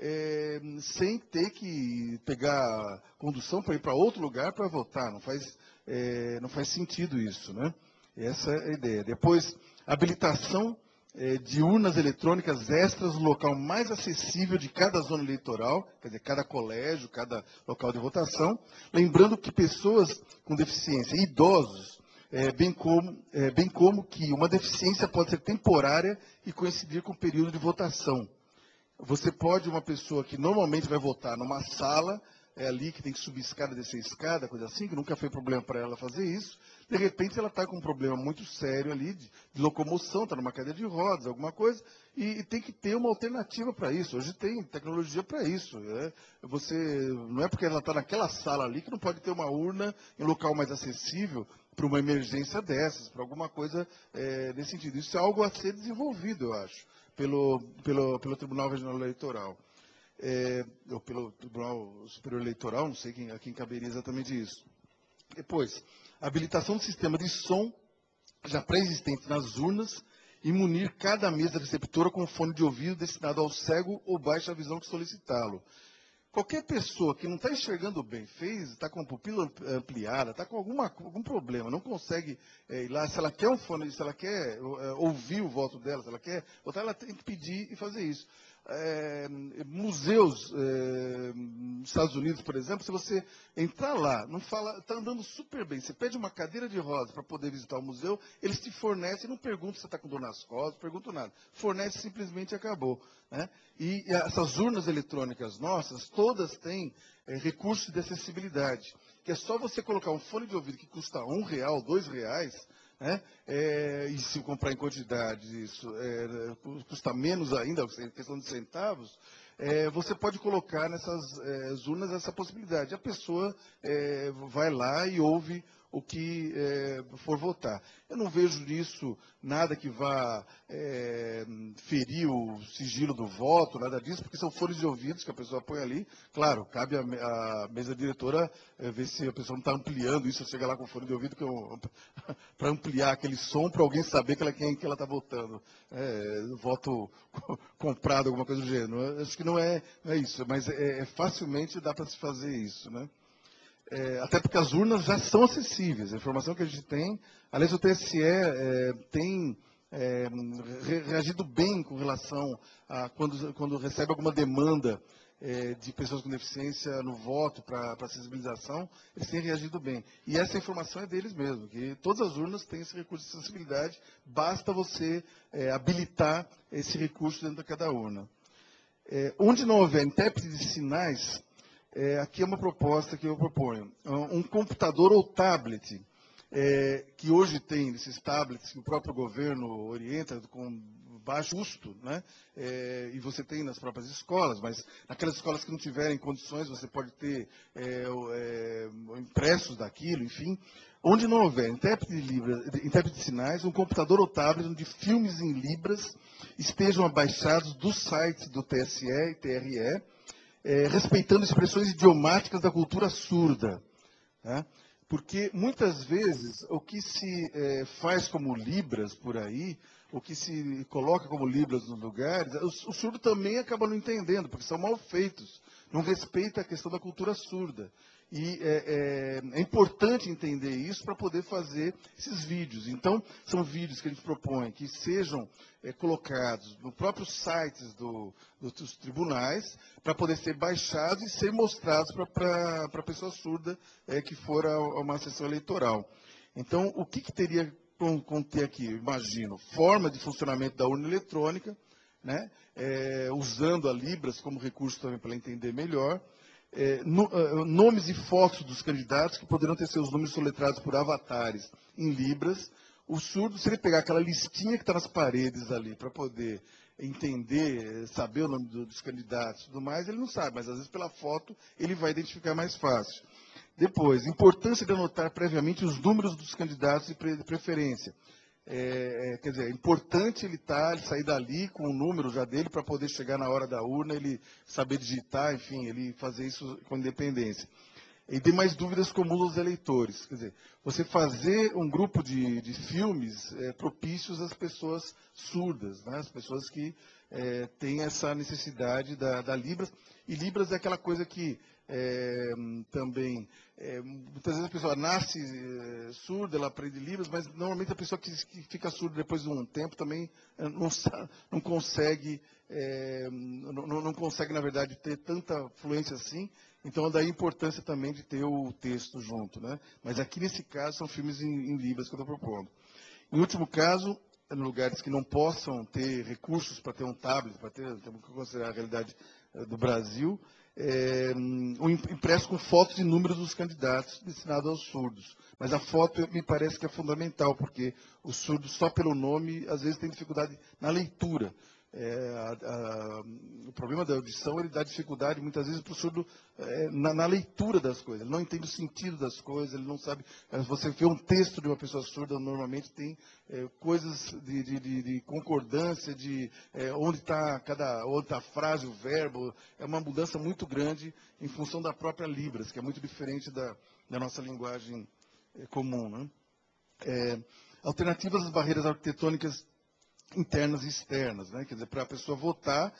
É, sem ter que pegar condução para ir para outro lugar para votar. Não faz, é, não faz sentido isso, né? Essa é a ideia. Depois, habilitação é, de urnas eletrônicas extras no local mais acessível de cada zona eleitoral, quer dizer, cada colégio, cada local de votação. Lembrando que pessoas com deficiência, idosos, é, bem, como, é, bem como que uma deficiência pode ser temporária e coincidir com o período de votação. Você pode, uma pessoa que normalmente vai votar numa sala, é ali que tem que subir escada, descer escada, coisa assim, que nunca foi problema para ela fazer isso, de repente ela está com um problema muito sério ali de, de locomoção, está numa cadeira de rodas, alguma coisa, e, e tem que ter uma alternativa para isso. Hoje tem tecnologia para isso. Né? Você, não é porque ela está naquela sala ali que não pode ter uma urna em um local mais acessível para uma emergência dessas, para alguma coisa é, nesse sentido. Isso é algo a ser desenvolvido, eu acho. Pelo, pelo, pelo Tribunal Regional Eleitoral, é, ou pelo Tribunal Superior Eleitoral, não sei quem, a quem caberia exatamente isso. Depois, habilitação do sistema de som já pré-existente nas urnas e munir cada mesa receptora com fone de ouvido destinado ao cego ou baixa visão que solicitá-lo. Qualquer pessoa que não está enxergando bem, fez, está com a pupila ampliada, está com alguma, algum problema, não consegue é, ir lá, se ela quer um fone, se ela quer é, ouvir o voto dela, se ela quer votar, ela tem que pedir e fazer isso. É, museus, é, nos Estados Unidos, por exemplo, se você entrar lá, não fala, está andando super bem, você pede uma cadeira de rodas para poder visitar o museu, eles te fornecem, não perguntam se você está com dor nas costas, não perguntam nada, fornece simplesmente e acabou. Né? E, e essas urnas eletrônicas nossas, todas têm é, recursos de acessibilidade, que é só você colocar um fone de ouvido que custa um real, dois reais, né? É, e se comprar em quantidade, isso é, custa menos ainda, questão de centavos, é, você pode colocar nessas é, urnas essa possibilidade. A pessoa é, vai lá e ouve o que é, for votar. Eu não vejo nisso nada que vá é, ferir o sigilo do voto, nada disso, porque são fones de ouvidos que a pessoa põe ali. Claro, cabe à a mesa diretora é, ver se a pessoa não está ampliando isso, chega lá com fone de ouvido para ampliar aquele som, para alguém saber que ela, quem que ela está votando. É, voto comprado, alguma coisa do gênero. Acho que não é, não é isso, mas é, é facilmente dá para se fazer isso, né? É, até porque as urnas já são acessíveis. A informação que a gente tem, aliás, o T S E é, tem é, re, reagido bem com relação a quando, quando recebe alguma demanda é, de pessoas com deficiência no voto para sensibilização, eles têm reagido bem. E essa informação é deles mesmo, que todas as urnas têm esse recurso de acessibilidade, basta você é, habilitar esse recurso dentro de cada urna. É, onde não houver intérprete de sinais, é, aqui é uma proposta que eu proponho. Um computador ou tablet, é, que hoje tem esses tablets que o próprio governo orienta com baixo custo, né? É, e você tem nas próprias escolas, mas naquelas escolas que não tiverem condições, você pode ter é, é, impressos daquilo, enfim. Onde não houver intérprete de, libras, intérprete de sinais, um computador ou tablet onde filmes em libras estejam abaixados dos sites do T S E e T R E, é, respeitando expressões idiomáticas da cultura surda. Tá? Porque, muitas vezes, o que se é, faz como libras por aí, o que se coloca como libras nos lugares, o, o surdo também acaba não entendendo, porque são mal feitos, não respeita a questão da cultura surda. E é, é, é importante entender isso para poder fazer esses vídeos. Então, são vídeos que a gente propõe que sejam é, colocados no próprio sites do, do, dos tribunais, para poder ser baixados e ser mostrados para a pessoa surda é, que for a, a uma sessão eleitoral. Então, o que, que teria que conter aqui? Imagino, forma de funcionamento da urna eletrônica, né, é, usando a Libras como recurso também para ela entender melhor. É, no, uh, nomes e fotos dos candidatos que poderão ter seus nomes soletrados por avatares em libras. O surdo, se ele pegar aquela listinha que está nas paredes ali para poder entender, saber o nome do, dos candidatos e tudo mais, ele não sabe, mas às vezes pela foto ele vai identificar mais fácil. Depois, importância de anotar previamente os números dos candidatos de preferência. É, é, quer dizer, é importante ele estar, ele sair dali com o número já dele para poder chegar na hora da urna, ele saber digitar, enfim, ele fazer isso com independência. E tem mais dúvidas comuns aos eleitores. Quer dizer, você fazer um grupo de, de filmes é, propícios às pessoas surdas, né? As pessoas que é, têm essa necessidade da, da Libras. E Libras é aquela coisa que é, também, é, muitas vezes a pessoa nasce é, surda, ela aprende Libras, mas normalmente a pessoa que, que fica surda depois de um tempo também não, não consegue, é, não, não consegue, na verdade, ter tanta fluência assim. Então, daí a importância também de ter o texto junto, né? Mas aqui, nesse caso, são filmes em, em libras que eu estou propondo. Em último caso, em lugares que não possam ter recursos para ter um tablet, para ter, temos que considerar a realidade eh, do Brasil, é, um impresso com fotos e números dos candidatos destinado aos surdos. Mas a foto me parece que é fundamental, porque o surdo, só pelo nome, às vezes tem dificuldade na leitura. É, a, a, o problema da audição, ele dá dificuldade muitas vezes para o surdo é, na, na leitura das coisas. Ele não entende o sentido das coisas, ele não sabe. Você vê um texto de uma pessoa surda, normalmente tem é, coisas de, de, de, de concordância, de é, onde está cada onde está a frase, o verbo. É uma mudança muito grande em função da própria Libras, que é muito diferente da, da nossa linguagem é, comum, né? É, alternativas às barreiras arquitetônicas internas e externas, né? Quer dizer, para a pessoa votar,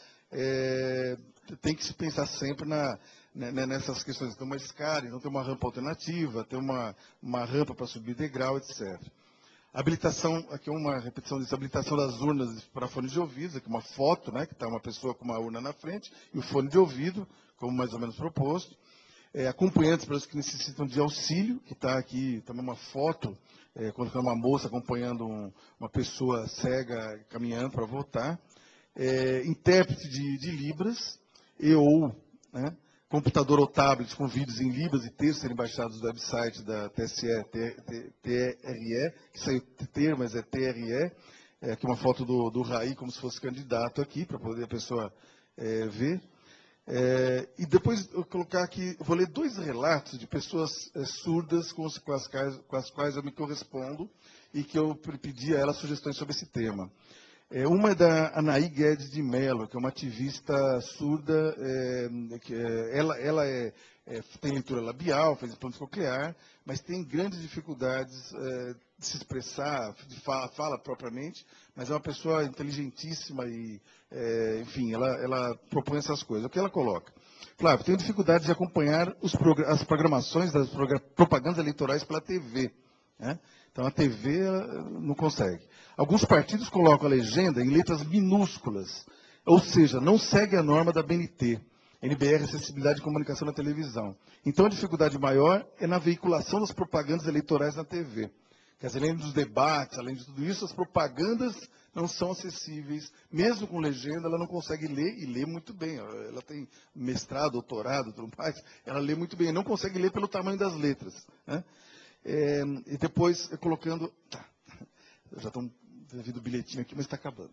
é, tem que se pensar sempre na, né, nessas questões. Tem uma escada, então tem uma rampa alternativa, tem uma, uma rampa para subir degrau, etcétera. Habilitação, aqui é uma repetição disso, habilitação das urnas para fones de ouvido, aqui uma foto, né, que está uma pessoa com uma urna na frente, e o fone de ouvido, como mais ou menos proposto. É, acompanhantes para os que necessitam de auxílio, que está aqui também uma foto, é, quando tem uma moça acompanhando um, uma pessoa cega caminhando para votar. É, intérprete de, de Libras, e ou né, computador ou tablet com vídeos em Libras e textos serem baixados do website da T S E, T R E, que saiu T, mas é T R E. É, aqui uma foto do, do Raí, como se fosse candidato aqui, para poder a pessoa é, ver. É, e depois eu colocar aqui, eu vou ler dois relatos de pessoas é, surdas com, os, com, as quais, com as quais eu me correspondo e que eu pedi a elas sugestões sobre esse tema. É, uma é da Anaí Guedes de Mello, que é uma ativista surda, é, que é, ela, ela é, é, tem leitura labial, fez implante coclear, mas tem grandes dificuldades é, de se expressar, de fala, fala propriamente, mas é uma pessoa inteligentíssima e, é, enfim, ela, ela propõe essas coisas. O que ela coloca? Flávio, tenho dificuldade de acompanhar os progr as programações das progra propagandas eleitorais pela T V, né? Então, a T V não consegue. Alguns partidos colocam a legenda em letras minúsculas, ou seja, não segue a norma da B N T, N B R, Acessibilidade de Comunicação na Televisão. Então, a dificuldade maior é na veiculação das propagandas eleitorais na T V. Quer dizer, além dos debates, além de tudo isso, as propagandas não são acessíveis. Mesmo com legenda, ela não consegue ler, e lê muito bem. Ela tem mestrado, doutorado, tudo mais. Ela lê muito bem, não consegue ler pelo tamanho das letras, né? É, e depois, colocando... Tá, já estão devido o bilhetinho aqui, mas está acabando.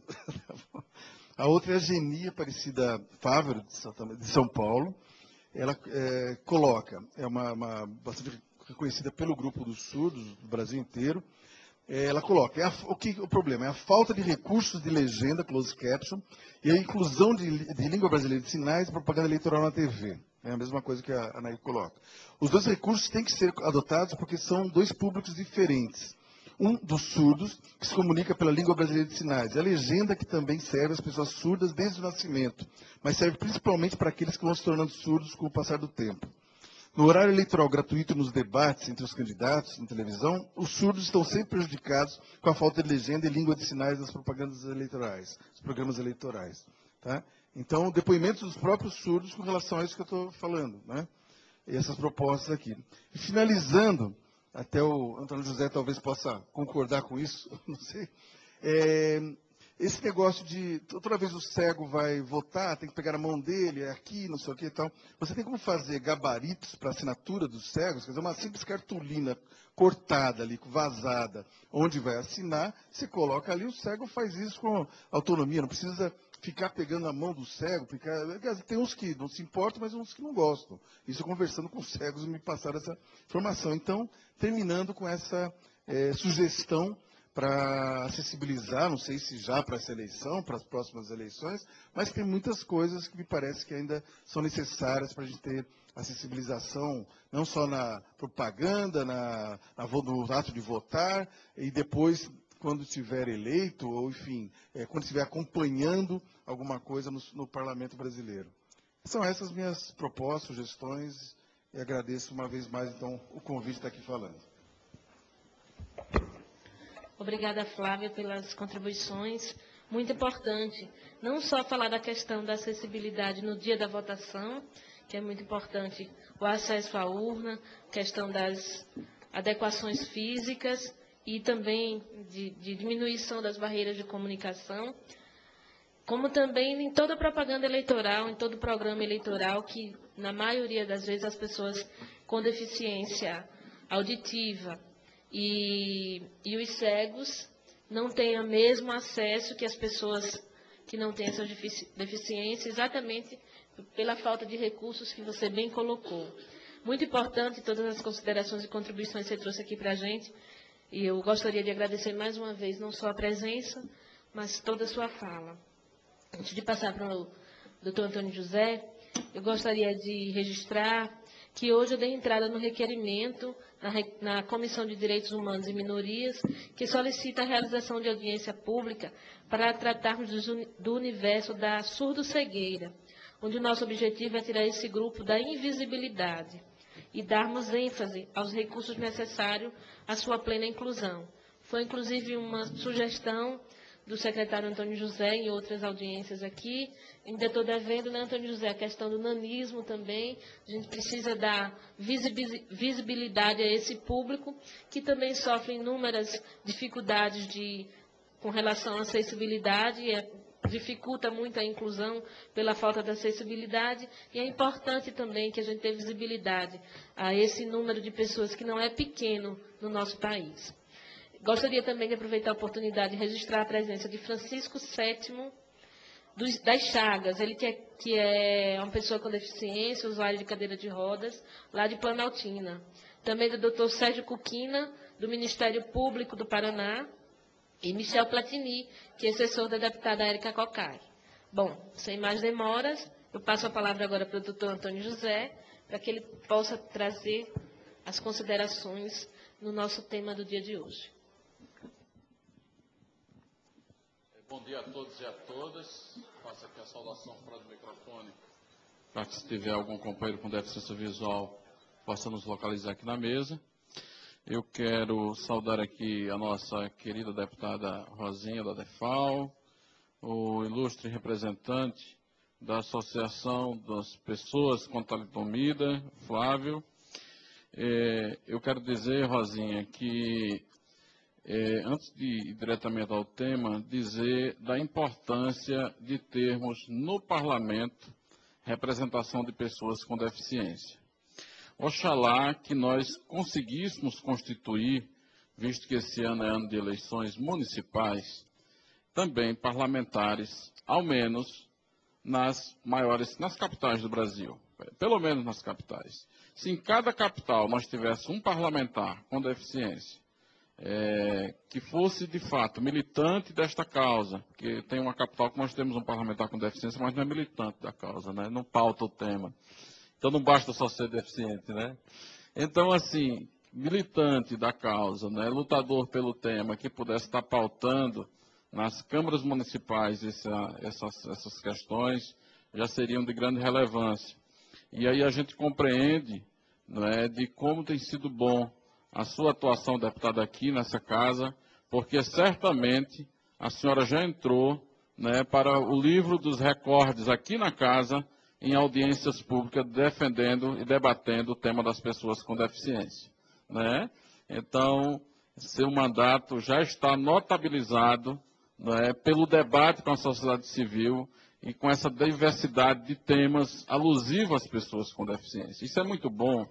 A outra é a Geni Aparecida Fávero, de São Paulo. Ela é, coloca, é uma, uma bastante reconhecida pelo grupo dos surdos do Brasil inteiro. É, ela coloca, é a, o, que, o problema é a falta de recursos de legenda, closed caption, e a inclusão de, de língua brasileira de sinais e propaganda eleitoral na T V. É a mesma coisa que a Anaí coloca. Os dois recursos têm que ser adotados porque são dois públicos diferentes. Um dos surdos, que se comunica pela língua brasileira de sinais. E a legenda que também serve às pessoas surdas desde o nascimento, mas serve principalmente para aqueles que vão se tornando surdos com o passar do tempo. No horário eleitoral gratuito nos debates entre os candidatos na televisão, os surdos estão sempre prejudicados com a falta de legenda e língua de sinais das propagandas eleitorais, dos programas eleitorais. Tá? Então, depoimentos dos próprios surdos com relação a isso que eu estou falando, né? E essas propostas aqui. E finalizando, até o Antônio José talvez possa concordar com isso, não sei, é, esse negócio de, toda vez o cego vai votar, tem que pegar a mão dele, é aqui, não sei o que e tal. Você tem como fazer gabaritos para assinatura dos cegos? Quer dizer, uma simples cartolina cortada ali, vazada, onde vai assinar, você coloca ali, o cego faz isso com autonomia, não precisa ficar pegando a mão do cego, ficar, tem uns que não se importam, mas uns que não gostam. Isso conversando com os cegos me passaram essa informação. Então, terminando com essa é, sugestão para acessibilizar, não sei se já para essa eleição, para as próximas eleições, mas tem muitas coisas que me parece que ainda são necessárias para a gente ter acessibilização, não só na propaganda, na, na, no ato de votar, e depois, quando estiver eleito, ou enfim, é, quando estiver acompanhando alguma coisa no, no Parlamento brasileiro. São essas minhas propostas, sugestões, e agradeço uma vez mais, então, o convite de estar aqui falando. Obrigada, Flávia, pelas contribuições. Muito importante, não só falar da questão da acessibilidade no dia da votação, que é muito importante, o acesso à urna, questão das adequações físicas e também de, de diminuição das barreiras de comunicação, como também em toda propaganda eleitoral, em todo programa eleitoral, que na maioria das vezes as pessoas com deficiência auditiva e, e os cegos não têm o mesmo acesso que as pessoas que não têm essa deficiência, exatamente pela falta de recursos que você bem colocou. Muito importante todas as considerações e contribuições que você trouxe aqui para a gente, e eu gostaria de agradecer mais uma vez, não só a presença, mas toda a sua fala. Antes de passar para o doutor Antônio José, eu gostaria de registrar que hoje eu dei entrada no requerimento na, na Comissão de Direitos Humanos e Minorias, que solicita a realização de audiência pública para tratarmos do, do universo da surdo-cegueira, onde o nosso objetivo é tirar esse grupo da invisibilidade e darmos ênfase aos recursos necessários à sua plena inclusão. Foi, inclusive, uma sugestão do secretário Antônio José em outras audiências aqui. Ainda estou devendo, né, Antônio José, a questão do nanismo também. A gente precisa dar visibilidade a esse público, que também sofre inúmeras dificuldades de, com relação à acessibilidade, e é, dificulta muito a inclusão pela falta de acessibilidade, e é importante também que a gente tenha visibilidade a esse número de pessoas que não é pequeno no nosso país. Gostaria também de aproveitar a oportunidade de registrar a presença de Francisco Sétimo, dos, das Chagas, ele que é, que é uma pessoa com deficiência, usuário de cadeira de rodas, lá de Planaltina. Também do doutor Sérgio Cuquina, do Ministério Público do Paraná, e Michel Platini, que é assessor da deputada Érica Cocai. Bom, sem mais demoras, eu passo a palavra agora para o doutor Antônio José, para que ele possa trazer as considerações no nosso tema do dia de hoje. Bom dia a todos e a todas. Faço aqui a saudação fora do microfone, para que se tiver algum companheiro com deficiência visual, possa nos localizar aqui na mesa. Eu quero saudar aqui a nossa querida deputada Rosinha da DEFAL, o ilustre representante da Associação das Pessoas com Talidomida, Flávio. É, eu quero dizer, Rosinha, que É, antes de ir diretamente ao tema, dizer da importância de termos no parlamento representação de pessoas com deficiência. Oxalá que nós conseguíssemos constituir, visto que esse ano é ano de eleições municipais, também parlamentares, ao menos nas maiores, nas capitais do Brasil, pelo menos nas capitais. Se em cada capital nós tivéssemos um parlamentar com deficiência, É, que fosse, de fato, militante desta causa, porque tem uma capital que nós temos um parlamentar com deficiência, mas não é militante da causa, né? Não pauta o tema. Então não basta só ser deficiente, né? Então, assim, militante da causa, né? Lutador pelo tema, que pudesse estar pautando nas câmaras municipais essa, essas, essas questões, já seriam de grande relevância. E aí a gente compreende, né, de como tem sido bom a sua atuação, deputada, aqui nessa casa, porque certamente a senhora já entrou, né, para o livro dos recordes aqui na casa, em audiências públicas, defendendo e debatendo o tema das pessoas com deficiência, né? Então, seu mandato já está notabilizado, né, pelo debate com a sociedade civil e com essa diversidade de temas alusivos às pessoas com deficiência. Isso é muito bom,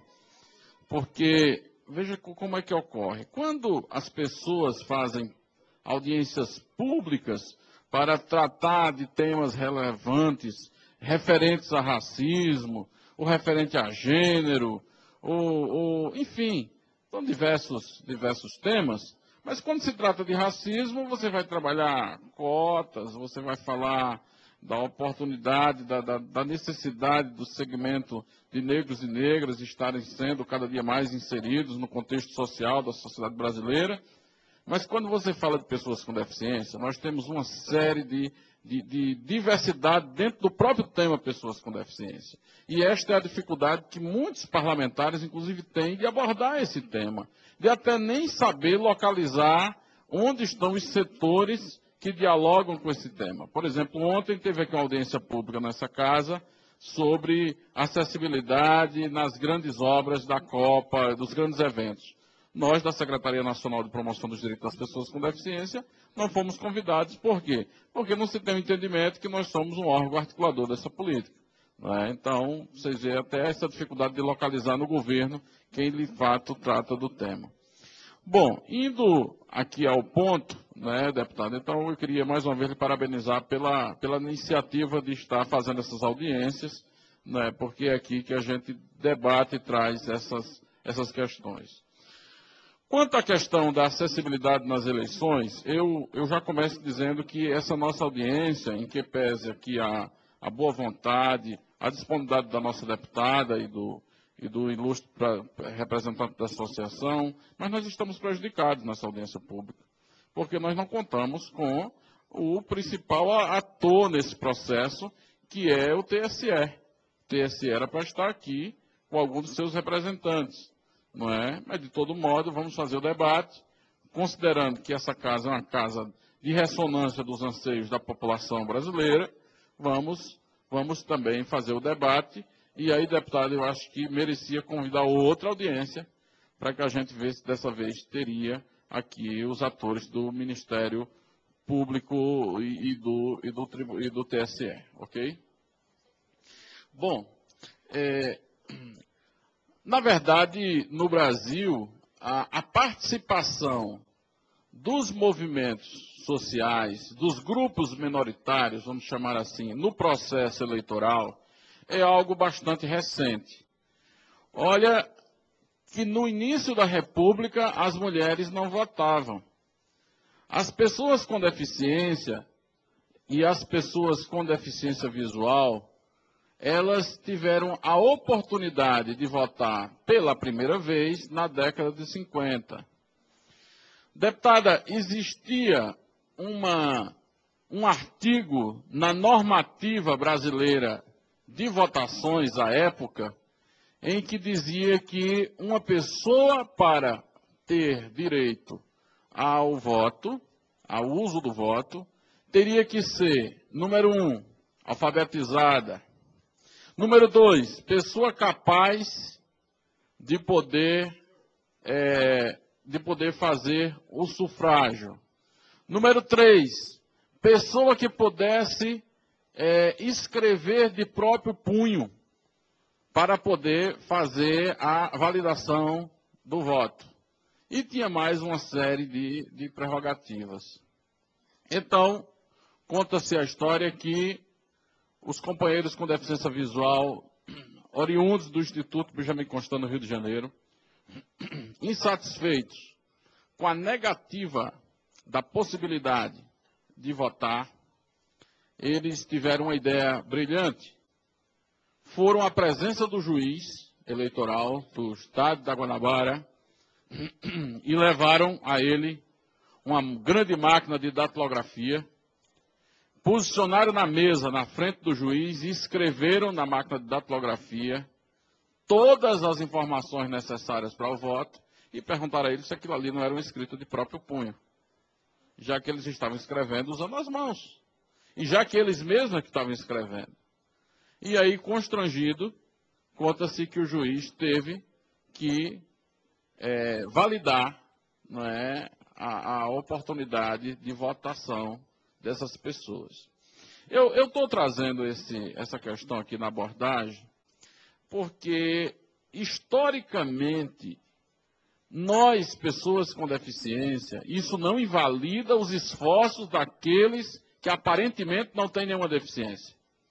porque veja como é que ocorre. Quando as pessoas fazem audiências públicas para tratar de temas relevantes, referentes a racismo, ou referente a gênero, ou, ou enfim, são diversos, diversos temas, mas quando se trata de racismo, você vai trabalhar cotas, você vai falar da oportunidade, da, da, da necessidade do segmento de negros e negras estarem sendo cada dia mais inseridos no contexto social da sociedade brasileira. Mas quando você fala de pessoas com deficiência, nós temos uma série de, de, de diversidade dentro do próprio tema pessoas com deficiência. E esta é a dificuldade que muitos parlamentares, inclusive, têm de abordar esse tema, de até nem saber localizar onde estão os setores que dialogam com esse tema. Por exemplo, ontem teve aqui uma audiência pública nessa casa sobre acessibilidade nas grandes obras da Copa, dos grandes eventos. Nós, da Secretaria Nacional de Promoção dos Direitos das Pessoas com Deficiência, não fomos convidados. Por quê? Porque não se tem o entendimento que nós somos um órgão articulador dessa política, né? Então, vocês veem até essa dificuldade de localizar no governo quem, de fato, trata do tema. Bom, indo aqui ao ponto, né, deputado, então eu queria mais uma vez lhe parabenizar pela, pela iniciativa de estar fazendo essas audiências, né, porque é aqui que a gente debate e traz essas, essas questões. Quanto à questão da acessibilidade nas eleições, eu, eu já começo dizendo que essa nossa audiência, em que pese aqui a, a boa vontade, a disponibilidade da nossa deputada e do e do ilustre representante da associação, mas nós estamos prejudicados nessa audiência pública, porque nós não contamos com o principal ator nesse processo, que é o T S E. O T S E era para estar aqui com alguns dos seus representantes, não é? Mas, de todo modo, vamos fazer o debate, considerando que essa casa é uma casa de ressonância dos anseios da população brasileira, vamos, vamos também fazer o debate. E aí, deputado, eu acho que merecia convidar outra audiência para que a gente visse se dessa vez teria aqui os atores do Ministério Público e, e, do, e, do, e do T S E, ok? Bom, é, na verdade, no Brasil, a, a participação dos movimentos sociais, dos grupos minoritários, vamos chamar assim, no processo eleitoral, é algo bastante recente. Olha que no início da República as mulheres não votavam. As pessoas com deficiência e as pessoas com deficiência visual, elas tiveram a oportunidade de votar pela primeira vez na década de cinquenta. Deputada, existia uma, um artigo na normativa brasileira de votações à época, em que dizia que uma pessoa, para ter direito ao voto, ao uso do voto, teria que ser, número um, alfabetizada. Número dois, pessoa capaz de poder, é, de poder fazer o sufrágio. Número três, pessoa que pudesse é, escrever de próprio punho para poder fazer a validação do voto. E tinha mais uma série de, de prerrogativas. Então, conta-se a história que os companheiros com deficiência visual, oriundos do Instituto Benjamin Constant, no Rio de Janeiro, insatisfeitos com a negativa da possibilidade de votar, eles tiveram uma ideia brilhante. Foram à presença do juiz eleitoral do estado da Guanabara e levaram a ele uma grande máquina de datilografia, posicionaram na mesa, na frente do juiz, e escreveram na máquina de datilografia todas as informações necessárias para o voto e perguntaram a ele se aquilo ali não era um escrito de próprio punho, já que eles estavam escrevendo usando as mãos, e já que eles mesmos que estavam escrevendo. E aí, constrangido, conta-se que o juiz teve que é, validar, não é, a, a oportunidade de votação dessas pessoas. Eu estou trazendo esse, essa questão aqui na abordagem porque, historicamente, nós, pessoas com deficiência, isso não invalida os esforços daqueles que aparentemente não têm nenhuma deficiência.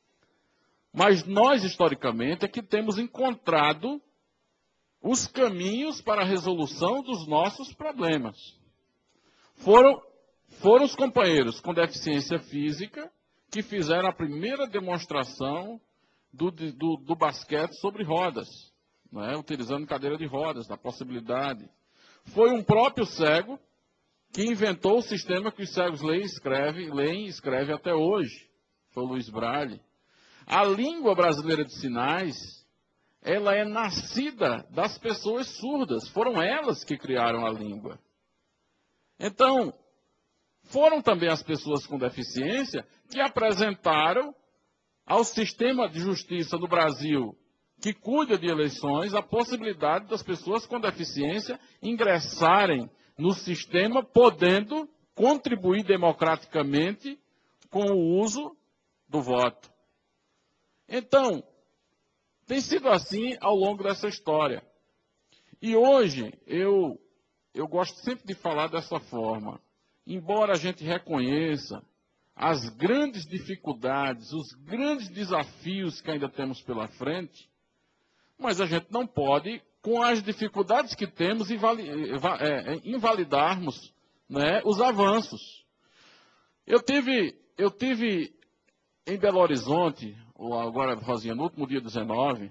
Mas nós, historicamente, é que temos encontrado os caminhos para a resolução dos nossos problemas. Foram, foram os companheiros com deficiência física que fizeram a primeira demonstração do, do, do basquete sobre rodas, não é? Utilizando cadeira de rodas, da possibilidade. Foi um próprio cego que inventou o sistema que os cegos leem e escrevem, leem e escrevem até hoje. Foi o Luiz Braille. A língua brasileira de sinais, ela é nascida das pessoas surdas. Foram elas que criaram a língua. Então, foram também as pessoas com deficiência que apresentaram ao sistema de justiça do Brasil, que cuida de eleições, a possibilidade das pessoas com deficiência ingressarem no sistema, podendo contribuir democraticamente com o uso do voto. Então, tem sido assim ao longo dessa história. E hoje, eu, eu gosto sempre de falar dessa forma. Embora a gente reconheça as grandes dificuldades, os grandes desafios que ainda temos pela frente, mas a gente não pode, com as dificuldades que temos, invalidarmos, né, os avanços. Eu tive, eu tive em Belo Horizonte, agora, Rosinha, no último dia dezenove,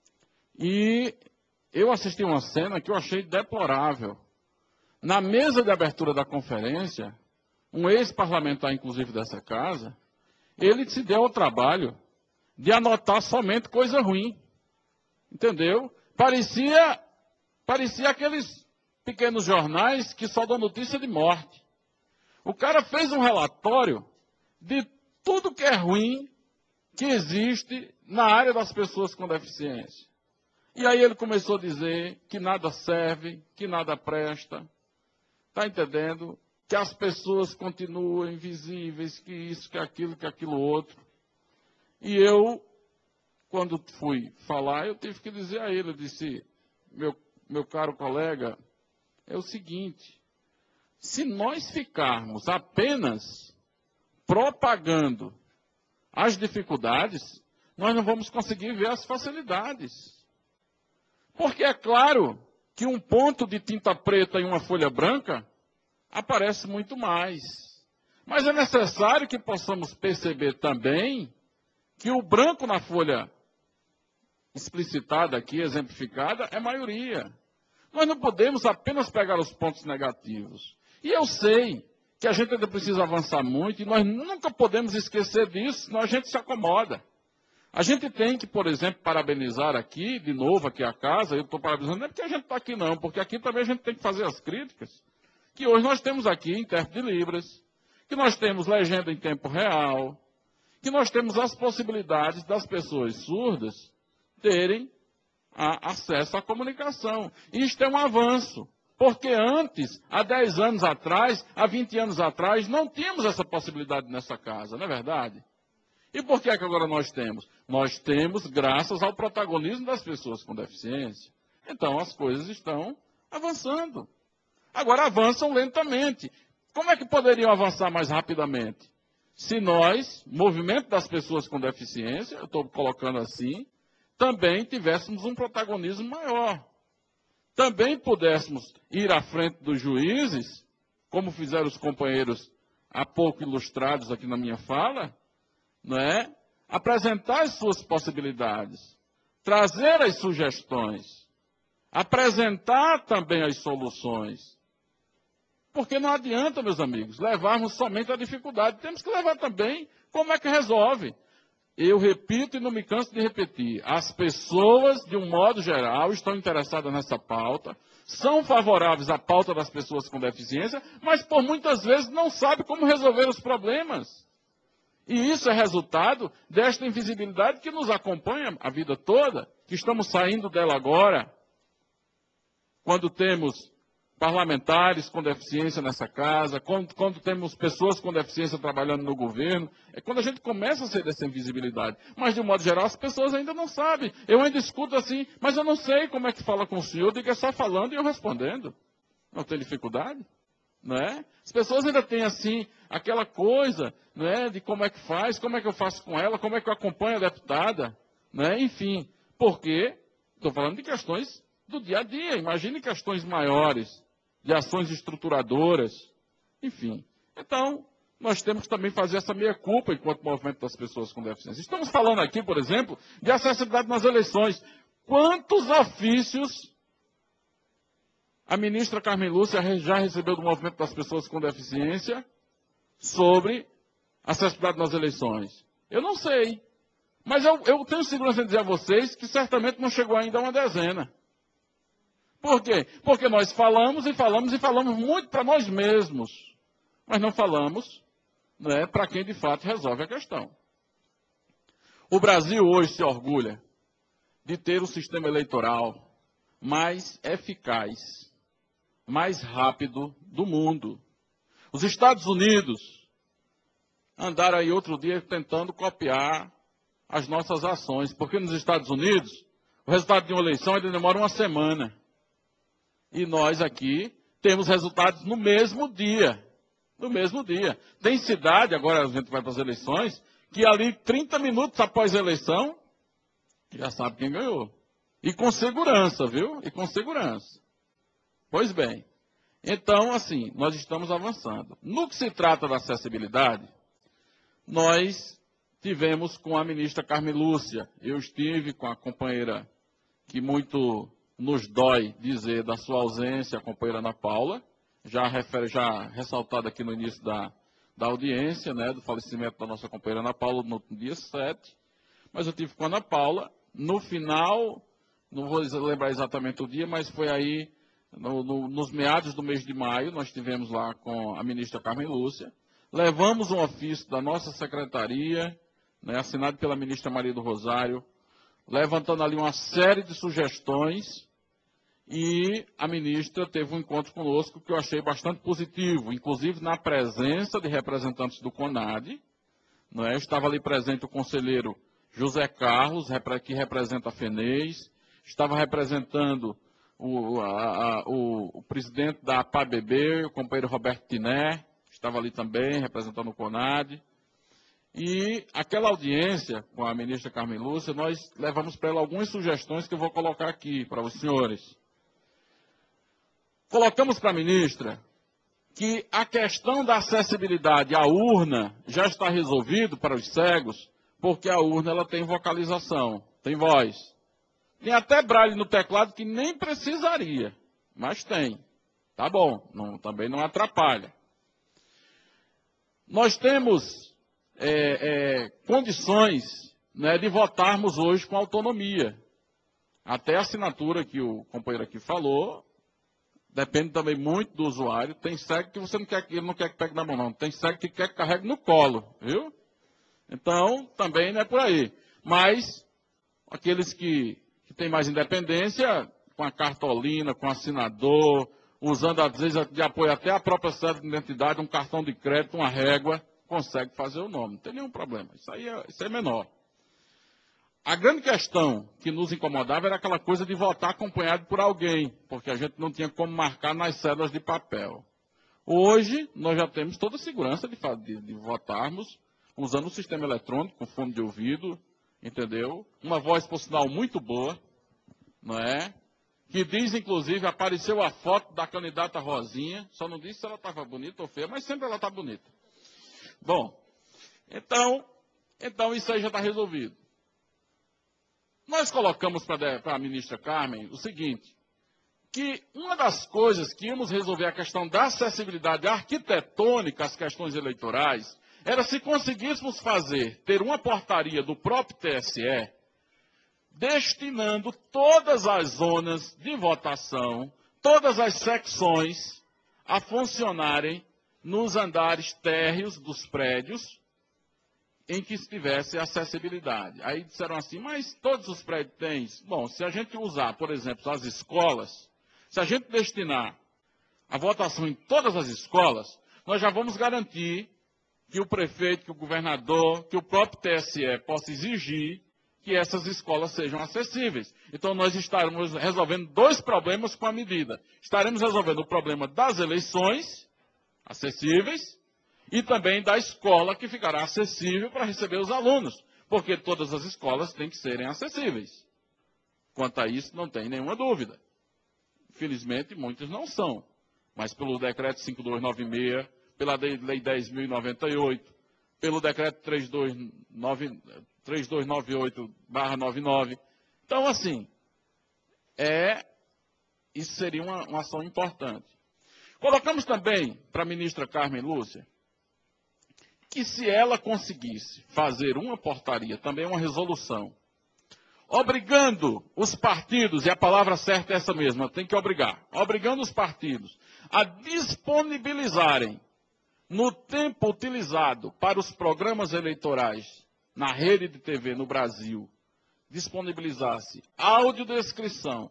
e eu assisti uma cena que eu achei deplorável. Na mesa de abertura da conferência, um ex-parlamentar, inclusive, dessa casa, ele se deu ao trabalho de anotar somente coisa ruim. Entendeu? Parecia, parecia aqueles pequenos jornais que só dão notícia de morte. O cara fez um relatório de tudo que é ruim que existe na área das pessoas com deficiência. E aí ele começou a dizer que nada serve, que nada presta. Está entendendo? Que as pessoas continuam invisíveis, que isso, que aquilo, que aquilo outro. E eu, quando fui falar, eu tive que dizer a ele, eu disse, meu, meu caro colega, é o seguinte, se nós ficarmos apenas propagando as dificuldades, nós não vamos conseguir ver as facilidades. Porque é claro que um ponto de tinta preta em uma folha branca aparece muito mais. Mas é necessário que possamos perceber também que o branco na folha explicitada aqui, exemplificada, é maioria. Nós não podemos apenas pegar os pontos negativos. E eu sei que a gente ainda precisa avançar muito e nós nunca podemos esquecer disso, senão a gente se acomoda. A gente tem que, por exemplo, parabenizar aqui, de novo aqui a casa, eu estou parabenizando, não é porque a gente está aqui não, porque aqui também a gente tem que fazer as críticas, que hoje nós temos aqui intérprete de Libras, que nós temos legenda em tempo real, que nós temos as possibilidades das pessoas surdas terem a, acesso à comunicação. Isto é um avanço, porque antes, há dez anos atrás, há vinte anos atrás, não tínhamos essa possibilidade nessa casa, não é verdade? E por que é que agora nós temos? Nós temos graças ao protagonismo das pessoas com deficiência. Então as coisas estão avançando. Agora avançam lentamente. Como é que poderiam avançar mais rapidamente? Se nós, movimento das pessoas com deficiência, eu estou colocando assim, também tivéssemos um protagonismo maior. Também pudéssemos ir à frente dos juízes, como fizeram os companheiros há pouco ilustrados aqui na minha fala, não é? Apresentar as suas possibilidades, trazer as sugestões, apresentar também as soluções. Porque não adianta, meus amigos, levarmos somente a dificuldade. Temos que levar também como é que resolve. Eu repito e não me canso de repetir. As pessoas, de um modo geral, estão interessadas nessa pauta, são favoráveis à pauta das pessoas com deficiência, mas por muitas vezes não sabem como resolver os problemas. E isso é resultado desta invisibilidade que nos acompanha a vida toda, que estamos saindo dela agora, quando temos parlamentares com deficiência nessa casa, quando, quando temos pessoas com deficiência trabalhando no governo, é quando a gente começa a ser dessa invisibilidade. Mas, de um modo geral, as pessoas ainda não sabem. Eu ainda escuto assim, mas eu não sei como é que fala com o senhor, eu digo é só falando e eu respondendo. Não tem dificuldade? Não é? As pessoas ainda têm, assim, aquela coisa, não é, de como é que faz, como é que eu faço com ela, como é que eu acompanho a deputada, não é? Enfim, porque estou falando de questões do dia a dia, imagine questões maiores, de ações estruturadoras, enfim. Então, nós temos que também fazer essa meia-culpa enquanto movimento das pessoas com deficiência. Estamos falando aqui, por exemplo, de acessibilidade nas eleições. Quantos ofícios a ministra Carmen Lúcia já recebeu do movimento das pessoas com deficiência sobre acessibilidade nas eleições? Eu não sei. Mas eu, eu tenho segurança em dizer a vocês que certamente não chegou ainda a uma dezena. Por quê? Porque nós falamos e falamos e falamos muito para nós mesmos, mas não falamos, né, para quem de fato resolve a questão. O Brasil hoje se orgulha de ter o sistema eleitoral mais eficaz, mais rápido do mundo. Os Estados Unidos andaram aí outro dia tentando copiar as nossas ações, porque nos Estados Unidos o resultado de uma eleição ainda demora uma semana. E nós aqui temos resultados no mesmo dia. No mesmo dia. Tem cidade, agora a gente vai para as eleições, que ali trinta minutos após a eleição, já sabe quem ganhou. E com segurança, viu? E com segurança. Pois bem. Então, assim, nós estamos avançando. No que se trata da acessibilidade, nós tivemos com a ministra Carmen Lúcia, eu estive com a companheira que muito nos dói dizer da sua ausência, a companheira Ana Paula, já, refere, já ressaltada aqui no início da, da audiência, né, do falecimento da nossa companheira Ana Paula no dia sete, mas eu tive com a Ana Paula, no final, não vou lembrar exatamente o dia, mas foi aí, no, no, nos meados do mês de maio, nós tivemos lá com a ministra Carmen Lúcia, levamos um ofício da nossa secretaria, né, assinado pela ministra Maria do Rosário, levantando ali uma série de sugestões, e a ministra teve um encontro conosco que eu achei bastante positivo, inclusive na presença de representantes do CONAD, não é? Estava ali presente o conselheiro José Carlos, que representa a FENES, estava representando o, a, a, o, o presidente da A P A B B, o companheiro Roberto Tiné, estava ali também, representando o CONAD. E aquela audiência com a ministra Carmen Lúcia, nós levamos para ela algumas sugestões que eu vou colocar aqui para os senhores. Colocamos para a ministra que a questão da acessibilidade à urna já está resolvido para os cegos, porque a urna ela tem vocalização, tem voz. Tem até braille no teclado que nem precisaria, mas tem. Tá bom, não, também não atrapalha. Nós temos é, é, condições, né, de votarmos hoje com autonomia. Até a assinatura que o companheiro aqui falou, depende também muito do usuário. Tem cego que você não quer, ele não quer que pegue na mão, não. Tem cego que quer que carregue no colo, viu? Então, também não é por aí. Mas, aqueles que, que têm mais independência, com a cartolina, com assinador, usando, às vezes, de apoio até a própria cédula de identidade, um cartão de crédito, uma régua, consegue fazer o nome. Não tem nenhum problema. Isso aí é, isso é menor. A grande questão que nos incomodava era aquela coisa de votar acompanhado por alguém, porque a gente não tinha como marcar nas cédulas de papel. Hoje, nós já temos toda a segurança de, de, de votarmos usando o sistema eletrônico, com fone de ouvido, entendeu? Uma voz, por sinal, muito boa, não é? Que diz, inclusive, apareceu a foto da candidata Rosinha, só não disse se ela estava bonita ou feia, mas sempre ela está bonita. Bom, então, então isso aí já está resolvido. Nós colocamos para a ministra Carmen o seguinte, que uma das coisas que íamos resolver a questão da acessibilidade arquitetônica às questões eleitorais era se conseguíssemos fazer, ter uma portaria do próprio T S E, destinando todas as zonas de votação, todas as secções, a funcionarem nos andares térreos dos prédios, em que tivesse acessibilidade. Aí disseram assim, mas todos os prédios têm? Bom, se a gente usar, por exemplo, as escolas, se a gente destinar a votação em todas as escolas, nós já vamos garantir que o prefeito, que o governador, que o próprio T S E possa exigir que essas escolas sejam acessíveis. Então, nós estaremos resolvendo dois problemas com a medida. Estaremos resolvendo o problema das eleições acessíveis e também da escola que ficará acessível para receber os alunos, porque todas as escolas têm que serem acessíveis. Quanto a isso, não tem nenhuma dúvida. Infelizmente, muitas não são, mas pelo decreto cinco mil duzentos e noventa e seis, pela lei dez mil e noventa e oito, pelo decreto três mil duzentos e noventa e oito barra noventa e nove. Então, assim, é, isso seria uma, uma ação importante. Colocamos também para a ministra Carmen Lúcia que se ela conseguisse fazer uma portaria, também uma resolução, obrigando os partidos, e a palavra certa é essa mesma, tem que obrigar, obrigando os partidos a disponibilizarem no tempo utilizado para os programas eleitorais na rede de T V no Brasil, disponibilizasse audiodescrição,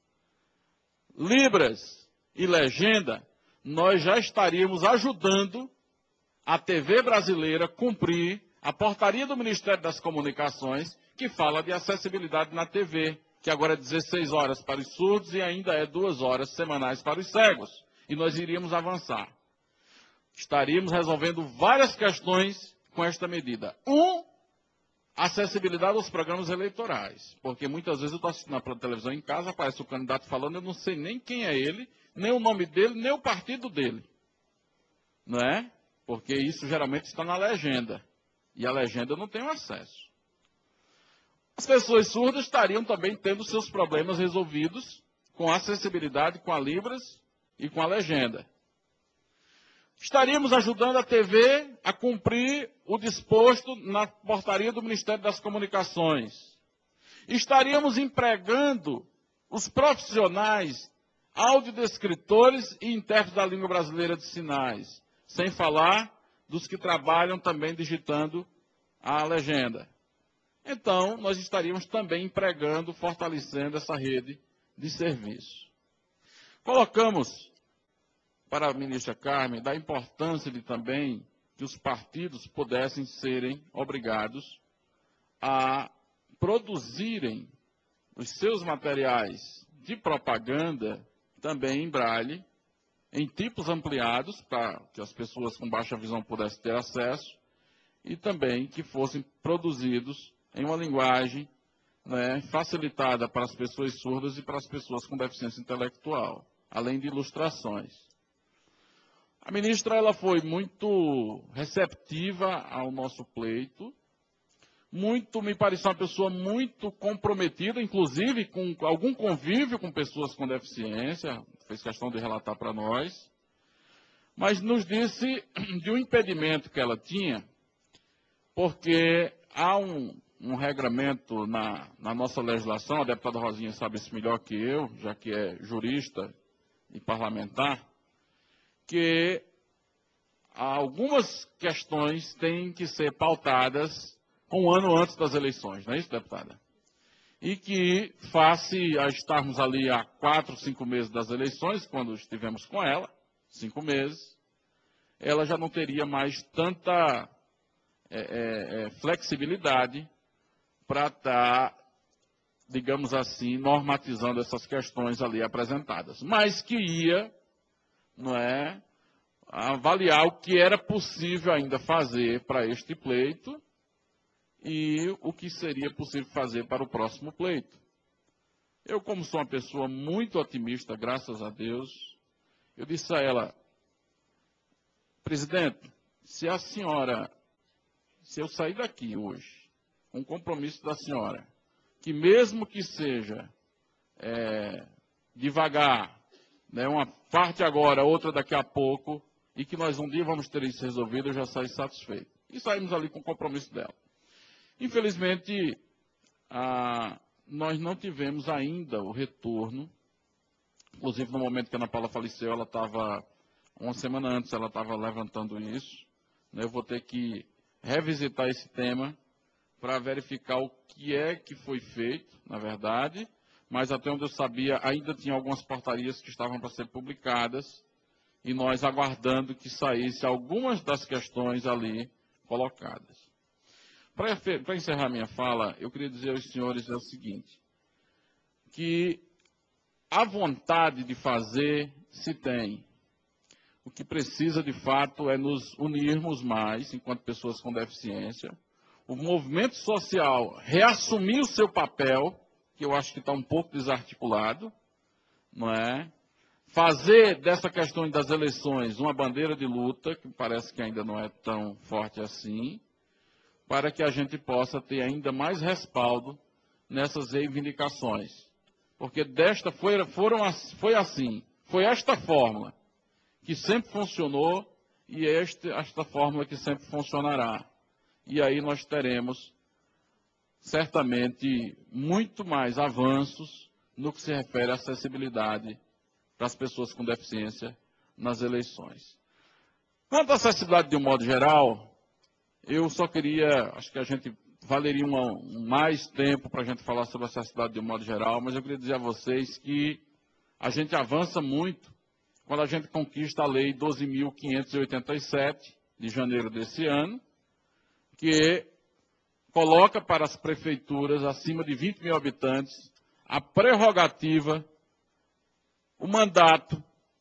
libras e legenda, nós já estaríamos ajudando a T V brasileira cumprir a portaria do Ministério das Comunicações, que fala de acessibilidade na T V, que agora é dezesseis horas para os surdos e ainda é duas horas semanais para os cegos. E nós iríamos avançar. Estaríamos resolvendo várias questões com esta medida. Um, acessibilidade aos programas eleitorais. Porque muitas vezes eu estou assistindo na televisão em casa, aparece o candidato falando, eu não sei nem quem é ele, nem o nome dele, nem o partido dele. Não é? Porque isso geralmente está na legenda. E a legenda eu não tenho acesso. As pessoas surdas estariam também tendo seus problemas resolvidos com a acessibilidade, com a Libras e com a legenda. Estaríamos ajudando a T V a cumprir o disposto na portaria do Ministério das Comunicações. Estaríamos empregando os profissionais, audiodescritores e intérpretes da língua brasileira de sinais, sem falar dos que trabalham também digitando a legenda. Então, nós estaríamos também empregando, fortalecendo essa rede de serviço. Colocamos para a ministra Carmen da importância de também que os partidos pudessem serem obrigados a produzirem os seus materiais de propaganda também em braille, em tipos ampliados, para que as pessoas com baixa visão pudessem ter acesso, e também que fossem produzidos em uma linguagem, né, facilitada para as pessoas surdas e para as pessoas com deficiência intelectual, além de ilustrações. A ministra ela foi muito receptiva ao nosso pleito, muito, me pareceu uma pessoa muito comprometida, inclusive com algum convívio com pessoas com deficiência, fez questão de relatar para nós, mas nos disse de um impedimento que ela tinha, porque há um, um regramento na, na nossa legislação, a deputada Rosinha sabe isso melhor que eu, já que é jurista e parlamentar, que algumas questões têm que ser pautadas um ano antes das eleições, não é isso, deputada? E que, face a estarmos ali há quatro, cinco meses das eleições, quando estivemos com ela, cinco meses, ela já não teria mais tanta é, é, é, flexibilidade para estar, digamos assim, normatizando essas questões ali apresentadas. Mas que ia, não é, avaliar o que era possível ainda fazer para este pleito, e o que seria possível fazer para o próximo pleito. Eu, como sou uma pessoa muito otimista, graças a Deus, eu disse a ela, presidente, se a senhora, se eu sair daqui hoje, com um compromisso da senhora, que mesmo que seja é, devagar, né, uma parte agora, outra daqui a pouco, e que nós um dia vamos ter isso resolvido, eu já saí satisfeito. E saímos ali com o compromisso dela. Infelizmente, ah, nós não tivemos ainda o retorno, inclusive no momento que a Ana Paula faleceu, ela estava, uma semana antes, ela estava levantando isso, né? Eu vou ter que revisitar esse tema para verificar o que é que foi feito, na verdade, mas até onde eu sabia, ainda tinha algumas portarias que estavam para ser publicadas, e nós aguardando que saísse algumas das questões ali colocadas. Para encerrar minha fala, eu queria dizer aos senhores o seguinte, que a vontade de fazer se tem. O que precisa, de fato, é nos unirmos mais, enquanto pessoas com deficiência. O movimento social reassumir o seu papel, que eu acho que está um pouco desarticulado, não é? Fazer dessa questão das eleições uma bandeira de luta, que parece que ainda não é tão forte assim, para que a gente possa ter ainda mais respaldo nessas reivindicações. Porque desta foi, foram, foi assim, foi esta fórmula que sempre funcionou e este, esta fórmula que sempre funcionará. E aí nós teremos, certamente, muito mais avanços no que se refere à acessibilidade para as pessoas com deficiência nas eleições. Quanto à acessibilidade de um modo geral, eu só queria, acho que a gente valeria uma, um mais tempo para a gente falar sobre a acessibilidade de um modo geral, mas eu queria dizer a vocês que a gente avança muito quando a gente conquista a Lei doze mil quinhentos e oitenta e sete, de janeiro desse ano, que coloca para as prefeituras acima de vinte mil habitantes a prerrogativa, o mandato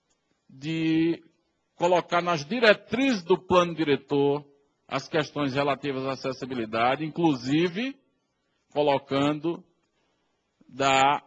de colocar nas diretrizes do plano diretor as questões relativas à acessibilidade, inclusive colocando da,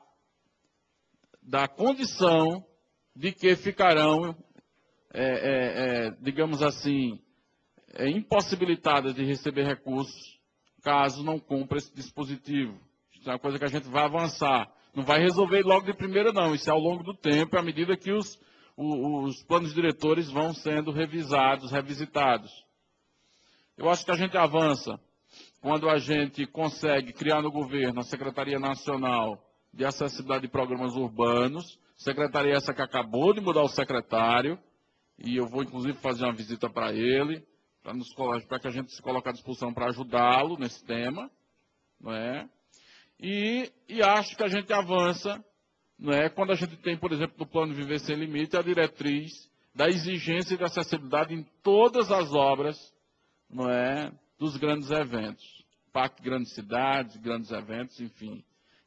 da condição de que ficarão, é, é, é, digamos assim, é, impossibilitadas de receber recursos caso não cumpra esse dispositivo. Isso é uma coisa que a gente vai avançar. Não vai resolver logo de primeira, não. Isso é ao longo do tempo, à medida que os, os, os planos diretores vão sendo revisados, revisitados. Eu acho que a gente avança quando a gente consegue criar no governo a Secretaria Nacional de Acessibilidade de Programas Urbanos, secretaria essa que acabou de mudar o secretário, e eu vou inclusive fazer uma visita para ele, para que a gente se coloque à disposição para ajudá-lo nesse tema, não é? E, e acho que a gente avança, não é? Quando a gente tem, por exemplo, no Plano Viver Sem Limite, a diretriz da exigência de acessibilidade em todas as obras, não é, dos grandes eventos, Parque Grandes Cidades, grandes eventos, enfim.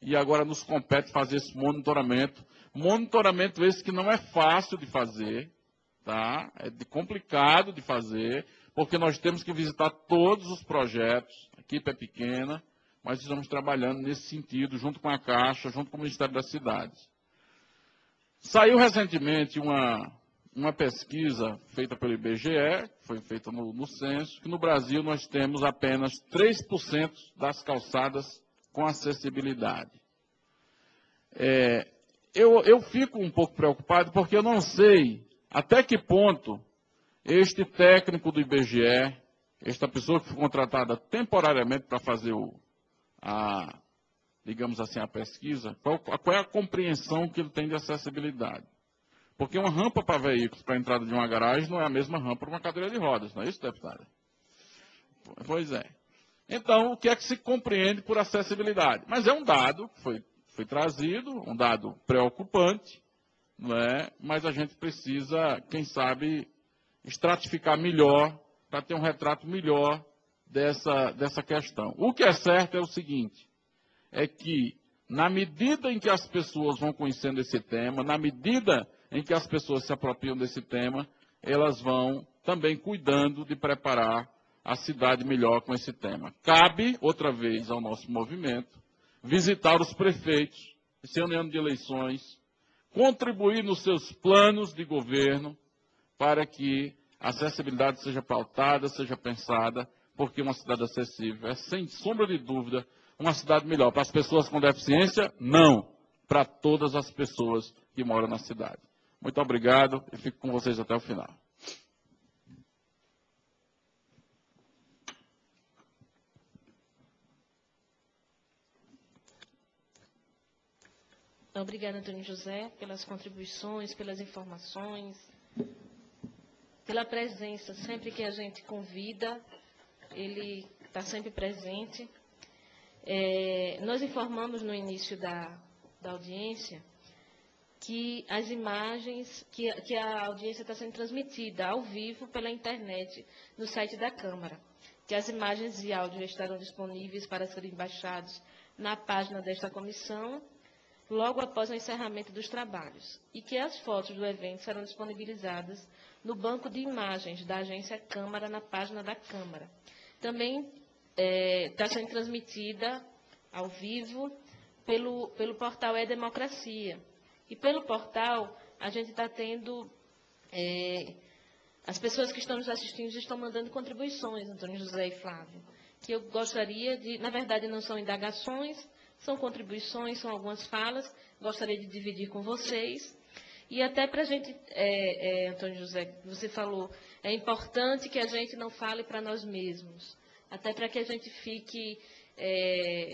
e agora nos compete fazer esse monitoramento. Monitoramento esse que não é fácil de fazer, tá? É de complicado de fazer, porque nós temos que visitar todos os projetos, a equipe é pequena, mas estamos trabalhando nesse sentido, junto com a Caixa, junto com o Ministério das Cidades. Saiu recentemente uma, uma pesquisa feita pelo I B G E, foi feita no, no censo, que no Brasil nós temos apenas três por cento das calçadas com acessibilidade. É, eu, eu fico um pouco preocupado porque eu não sei até que ponto este técnico do I B G E, esta pessoa que foi contratada temporariamente para fazer o, a, digamos assim, a pesquisa, qual, qual é a compreensão que ele tem de acessibilidade. Porque uma rampa para veículos para a entrada de uma garagem não é a mesma rampa para uma cadeira de rodas, não é isso, deputada? Pois é. Então, o que é que se compreende por acessibilidade? Mas é um dado que foi, foi trazido, um dado preocupante, não é? Mas a gente precisa, quem sabe, estratificar melhor, para ter um retrato melhor dessa, dessa questão. O que é certo é o seguinte, é que, na medida em que as pessoas vão conhecendo esse tema, na medida em que as pessoas se apropriam desse tema, elas vão também cuidando de preparar a cidade melhor com esse tema. Cabe, outra vez, ao nosso movimento, visitar os prefeitos, esse ano de eleições, contribuir nos seus planos de governo para que a acessibilidade seja pautada, seja pensada, porque uma cidade acessível é, sem sombra de dúvida, uma cidade melhor. Para as pessoas com deficiência, não. Para todas as pessoas que moram na cidade. Muito obrigado e fico com vocês até o final. Obrigada, Antônio José, pelas contribuições, pelas informações, pela presença. Sempre que a gente convida, ele está sempre presente. É, nós informamos no início da, da audiência que as imagens, que, que a audiência está sendo transmitida ao vivo pela internet, no site da Câmara, que as imagens e áudio estarão disponíveis para serem baixados na página desta comissão, logo após o encerramento dos trabalhos, e que as fotos do evento serão disponibilizadas no banco de imagens da agência Câmara, na página da Câmara. Também está é, sendo transmitida ao vivo pelo, pelo portal E-Democracia. E pelo portal, a gente está tendo... É, as pessoas que estão nos assistindo estão mandando contribuições, Antônio José e Flávio, que eu gostaria de... Na verdade, não são indagações, são contribuições, são algumas falas, gostaria de dividir com vocês. E até para a gente, é, é, Antônio José, você falou, é importante que a gente não fale para nós mesmos, até para que a gente fique é,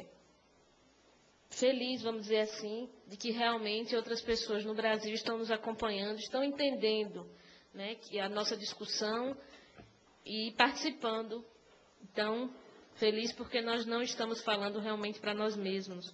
feliz, vamos dizer assim, de que realmente outras pessoas no Brasil estão nos acompanhando, estão entendendo, né, que a nossa discussão e participando. Então, feliz porque nós não estamos falando realmente para nós mesmos.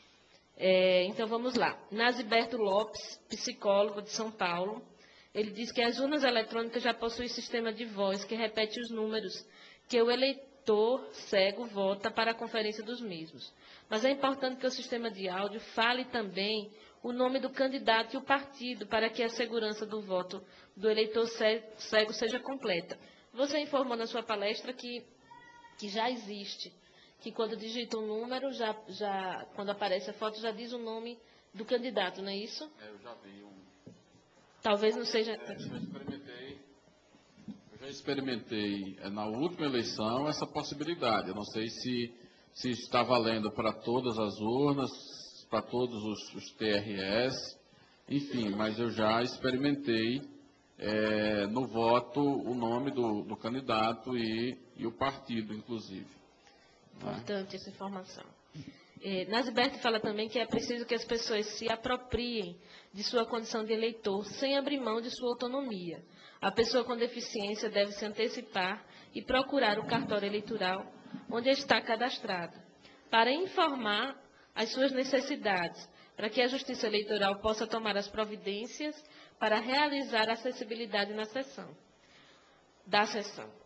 É, então, vamos lá. Naziberto Lopes, psicólogo de São Paulo, ele diz que as urnas eletrônicas já possuem sistema de voz que repete os números que o eleitor cego vota para a conferência dos mesmos. Mas é importante que o sistema de áudio fale também o nome do candidato e o partido para que a segurança do voto do eleitor cego seja completa. Você informou na sua palestra que, que já existe, que quando digita um número, já, já, quando aparece a foto, já diz o nome do candidato, não é isso? É, eu já vi um... Talvez não seja... É, eu já experimentei, eu já experimentei na última eleição essa possibilidade. Eu não sei se, se está valendo para todas as urnas, para todos os, os T R S, enfim, mas eu já experimentei é, no voto o nome do, do candidato e, e o partido, inclusive. Importante essa informação. É, Naziberto fala também que é preciso que as pessoas se apropriem de sua condição de eleitor, sem abrir mão de sua autonomia. A pessoa com deficiência deve se antecipar e procurar o cartório eleitoral onde está cadastrado, para informar as suas necessidades, para que a Justiça Eleitoral possa tomar as providências para realizar a acessibilidade na sessão, da sessão.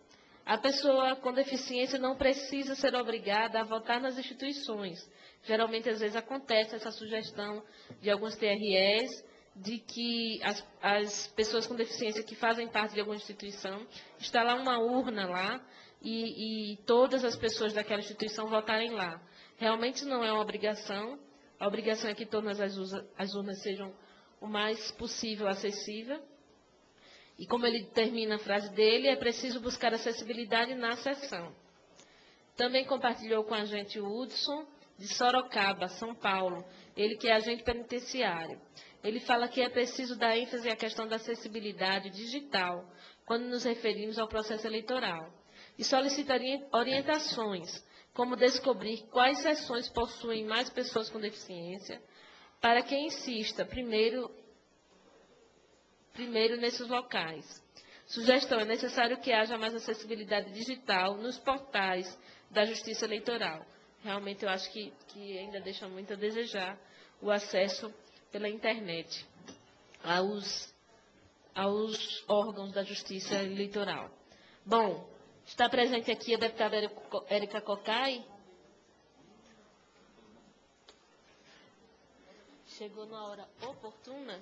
A pessoa com deficiência não precisa ser obrigada a votar nas instituições. Geralmente, às vezes, acontece essa sugestão de alguns T R Es de que as, as pessoas com deficiência que fazem parte de alguma instituição, está lá uma urna lá e, e todas as pessoas daquela instituição votarem lá. Realmente não é uma obrigação. A obrigação é que todas as, usa, as urnas sejam o mais possível acessível. E como ele termina a frase dele, é preciso buscar acessibilidade na sessão. Também compartilhou com a gente o Hudson, de Sorocaba, São Paulo, ele que é agente penitenciário. Ele fala que é preciso dar ênfase à questão da acessibilidade digital, quando nos referimos ao processo eleitoral. E solicitaria orientações, como descobrir quais sessões possuem mais pessoas com deficiência, para que insista, primeiro, primeiro nesses locais. Sugestão, é necessário que haja mais acessibilidade digital nos portais da Justiça Eleitoral. Realmente, eu acho que, que ainda deixa muito a desejar o acesso pela internet aos, aos órgãos da Justiça Eleitoral. Bom, está presente aqui a deputada Érica Cocai. Chegou na hora oportuna.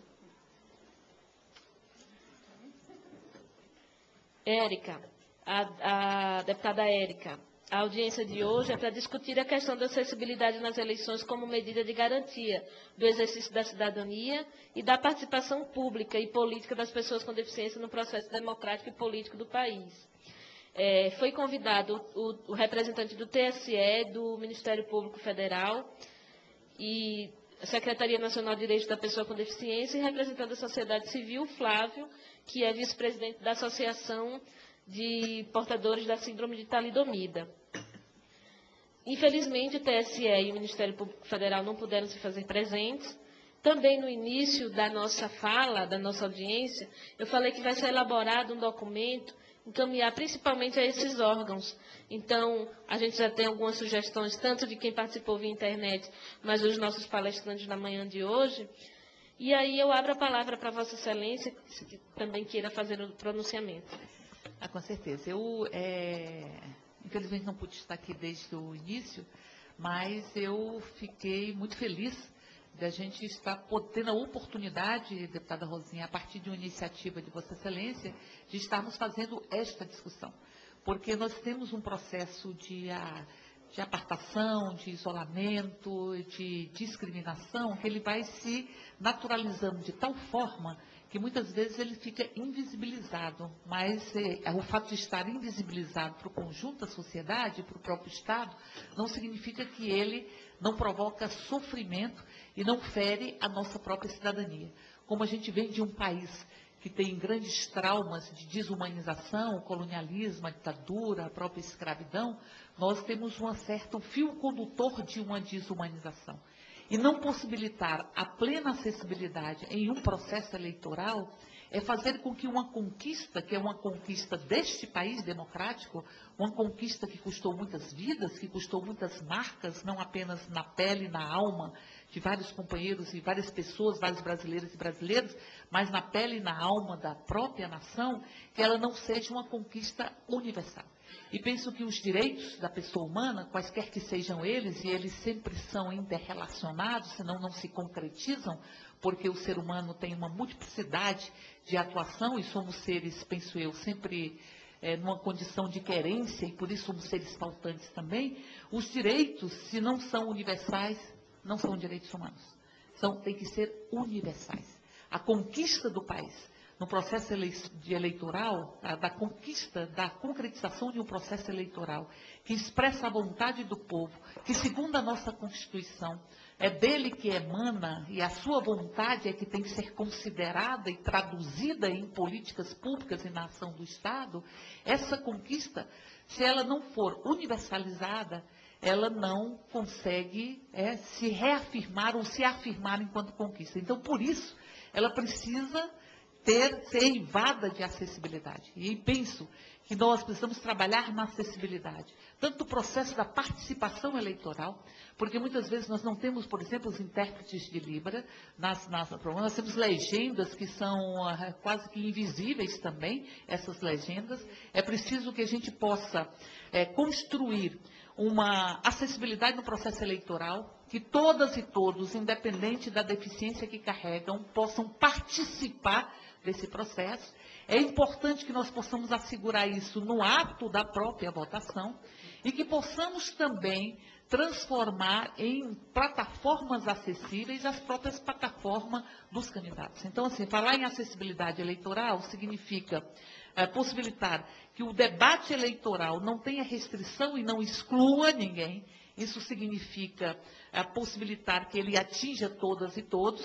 Érica, a, a deputada Érica, a audiência de hoje é para discutir a questão da acessibilidade nas eleições como medida de garantia do exercício da cidadania e da participação pública e política das pessoas com deficiência no processo democrático e político do país. É, foi convidado o, o representante do T S E, do Ministério Público Federal e a Secretaria Nacional de Direitos da Pessoa com Deficiência e representando a sociedade civil, Flávio, que é vice-presidente da Associação de Portadores da Síndrome de Talidomida. Infelizmente, o T S E e o Ministério Público Federal não puderam se fazer presentes. Também no início da nossa fala, da nossa audiência, eu falei que vai ser elaborado um documento encaminhar principalmente a esses órgãos. Então, a gente já tem algumas sugestões, tanto de quem participou via internet, mas dos nossos palestrantes na manhã de hoje. E aí eu abro a palavra para Vossa Excelência, que também queira fazer o pronunciamento. Ah, com certeza. Eu, é, infelizmente, não pude estar aqui desde o início, mas eu fiquei muito feliz de a gente estar tendo a oportunidade, deputada Rosinha, a partir de uma iniciativa de Vossa Excelência, de estarmos fazendo esta discussão. Porque nós temos um processo de, a, de apartação, de isolamento, de discriminação, que ele vai se naturalizando de tal forma que muitas vezes ele fica invisibilizado, mas é, o fato de estar invisibilizado para o conjunto da sociedade, para o próprio Estado, não significa que ele não provoca sofrimento e não fere a nossa própria cidadania. Como a gente vem de um país que tem grandes traumas de desumanização, o colonialismo, a ditadura, a própria escravidão, nós temos um certo fio condutor de uma desumanização. E não possibilitar a plena acessibilidade em um processo eleitoral é fazer com que uma conquista, que é uma conquista deste país democrático, uma conquista que custou muitas vidas, que custou muitas marcas, não apenas na pele, na alma de vários companheiros e várias pessoas, vários brasileiros e brasileiras, mas na pele e na alma da própria nação, que ela não seja uma conquista universal. E penso que os direitos da pessoa humana, quaisquer que sejam eles, e eles sempre são interrelacionados, senão não se concretizam, porque o ser humano tem uma multiplicidade de atuação e somos seres, penso eu, sempre é, numa condição de querência e por isso somos seres faltantes também. Os direitos, se não são universais, não são direitos humanos. São, tem que ser universais. A conquista do país no processo ele, de eleitoral, a, da conquista, da concretização de um processo eleitoral que expressa a vontade do povo, que segundo a nossa Constituição, é dele que emana e a sua vontade é que tem que ser considerada e traduzida em políticas públicas e na ação do Estado, essa conquista, se ela não for universalizada, ela não consegue é, se reafirmar ou se afirmar enquanto conquista. Então, por isso, ela precisa ter, ser eivada de acessibilidade. E penso que nós precisamos trabalhar na acessibilidade, tanto o processo da participação eleitoral, porque muitas vezes nós não temos, por exemplo, os intérpretes de Libra, nas, nas, nós temos legendas que são uh, quase que invisíveis também, essas legendas. É preciso que a gente possa é, construir uma acessibilidade no processo eleitoral, que todas e todos, independente da deficiência que carregam, possam participar desse processo. É importante que nós possamos assegurar isso no ato da própria votação e que possamos também transformar em plataformas acessíveis as próprias plataformas dos candidatos. Então, assim, falar em acessibilidade eleitoral significa é, possibilitar que o debate eleitoral não tenha restrição e não exclua ninguém. Isso significa é, possibilitar que ele atinja todas e todos,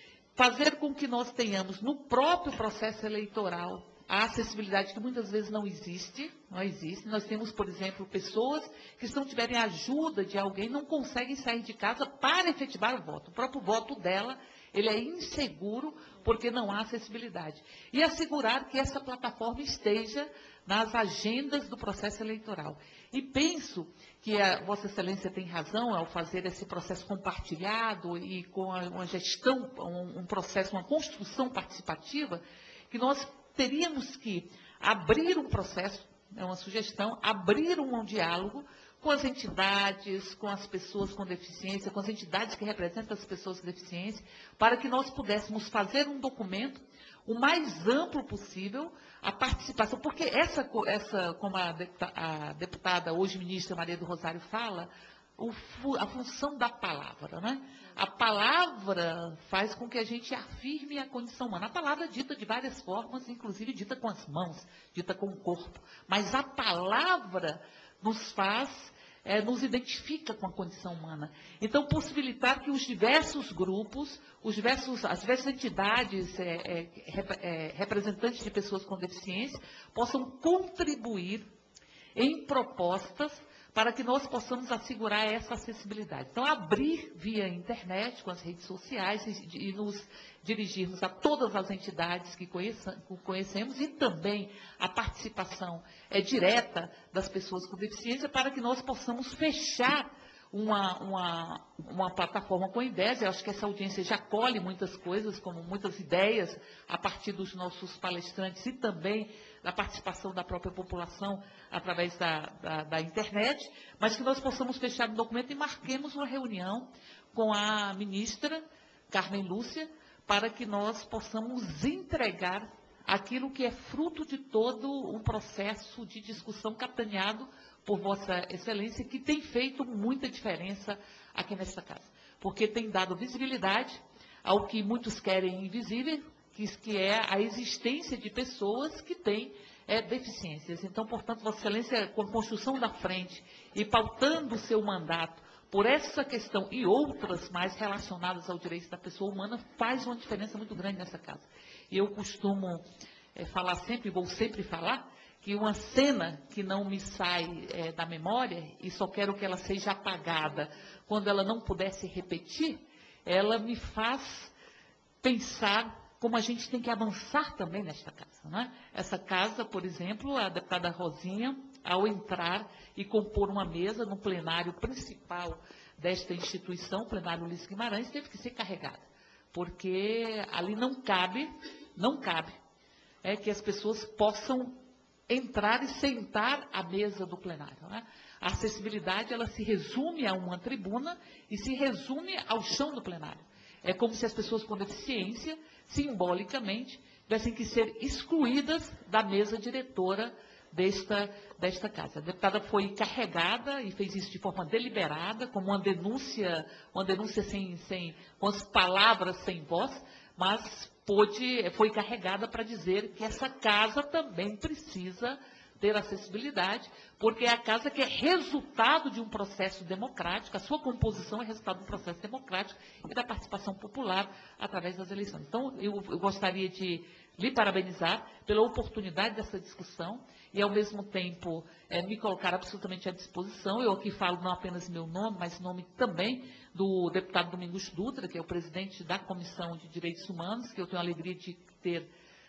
fazer com que nós tenhamos no próprio processo eleitoral a acessibilidade que muitas vezes não existe, não existe. Nós temos, por exemplo, pessoas que, se não tiverem ajuda de alguém, não conseguem sair de casa para efetivar o voto. O próprio voto dela, ele é inseguro porque não há acessibilidade. E assegurar que essa plataforma esteja nas agendas do processo eleitoral. E penso que a Vossa Excelência tem razão ao fazer esse processo compartilhado e com uma gestão, um, um processo, uma construção participativa, que nós teríamos que abrir um processo, é uma sugestão, abrir um diálogo com as entidades, com as pessoas com deficiência, com as entidades que representam as pessoas com deficiência, para que nós pudéssemos fazer um documento o mais amplo possível, a participação, porque essa, essa como a deputada, a deputada hoje ministra Maria do Rosário fala, o, a função da palavra, né? A palavra faz com que a gente afirme a condição humana. A palavra dita de várias formas, inclusive dita com as mãos, dita com o corpo. Mas a palavra nos faz, é, nos identifica com a condição humana. Então, possibilitar que os diversos grupos, os diversos, as diversas entidades, é, é, é, representantes de pessoas com deficiência, possam contribuir em propostas para que nós possamos assegurar essa acessibilidade. Então, abrir via internet, com as redes sociais, e, e nos dirigirmos a todas as entidades que conheça, conhecemos e também a participação é, direta das pessoas com deficiência para que nós possamos fechar uma, uma, uma plataforma com ideias. Eu acho que essa audiência já colhe muitas coisas, como muitas ideias, a partir dos nossos palestrantes e também da participação da própria população através da, da, da internet, mas que nós possamos fechar o documento e marquemos uma reunião com a ministra Carmen Lúcia, para que nós possamos entregar aquilo que é fruto de todo um processo de discussão capitaneado por Vossa Excelência, que tem feito muita diferença aqui nesta casa, porque tem dado visibilidade ao que muitos querem invisível, que, que é a existência de pessoas que têm é, deficiências. Então, portanto, Vossa Excelência, com a construção da frente e pautando o seu mandato por essa questão e outras mais relacionadas ao direito da pessoa humana, faz uma diferença muito grande nessa casa. E eu costumo é, falar sempre, e vou sempre falar, que uma cena que não me sai é, da memória, e só quero que ela seja apagada quando ela não puder se repetir, ela me faz pensar como a gente tem que avançar também nesta casa, né? Essa casa, por exemplo, a deputada Rosinha, ao entrar e compor uma mesa no plenário principal desta instituição, o plenário Ulisses Guimarães, teve que ser carregada, porque ali não cabe, não cabe, é que as pessoas possam entrar e sentar à mesa do plenário, né? A acessibilidade, ela se resume a uma tribuna e se resume ao chão do plenário. É como se as pessoas com deficiência, simbolicamente, tivessem que ser excluídas da mesa diretora desta, desta casa. A deputada foi carregada e fez isso de forma deliberada, como uma denúncia, uma denúncia sem, sem, com as palavras sem voz, mas pôde, foi carregada para dizer que essa casa também precisa ter acessibilidade, porque é a casa que é resultado de um processo democrático, a sua composição é resultado de um processo democrático e da participação popular através das eleições. Então, eu, eu gostaria de lhe parabenizar pela oportunidade dessa discussão e, ao mesmo tempo, é, me colocar absolutamente à disposição. Eu aqui falo não apenas meu nome, mas nome também do deputado Domingos Dutra, que é o presidente da Comissão de Direitos Humanos, que eu tenho a alegria de ter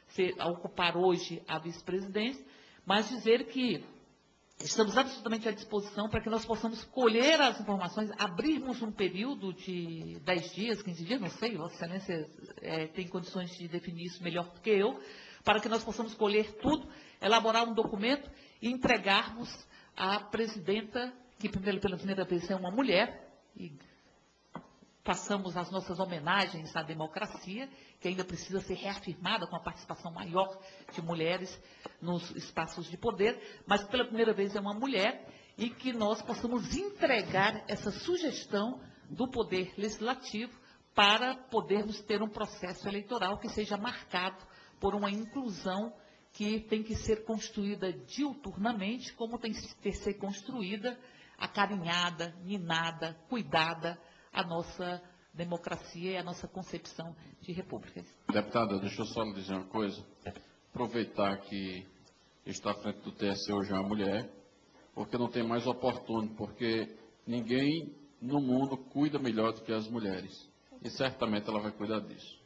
ser, a ocupar hoje a vice-presidência, mas dizer que estamos absolutamente à disposição para que nós possamos colher as informações, abrirmos um período de dez dias, quinze dias, não sei, Vossa Excelência é, tem condições de definir isso melhor do que eu, para que nós possamos colher tudo, elaborar um documento e entregarmos à presidenta, que pela primeira vez é uma mulher, e façamos as nossas homenagens à democracia, que ainda precisa ser reafirmada com a participação maior de mulheres nos espaços de poder, mas pela primeira vez é uma mulher, e que nós possamos entregar essa sugestão do Poder Legislativo para podermos ter um processo eleitoral que seja marcado por uma inclusão que tem que ser construída diuturnamente, como tem que ser construída, acarinhada, minada, cuidada, a nossa democracia e a nossa concepção de república. Deputada, deixa eu só lhe dizer uma coisa. Aproveitar que está à frente do T S E hoje uma mulher, porque não tem mais oportuno, porque ninguém no mundo cuida melhor do que as mulheres. E certamente ela vai cuidar disso.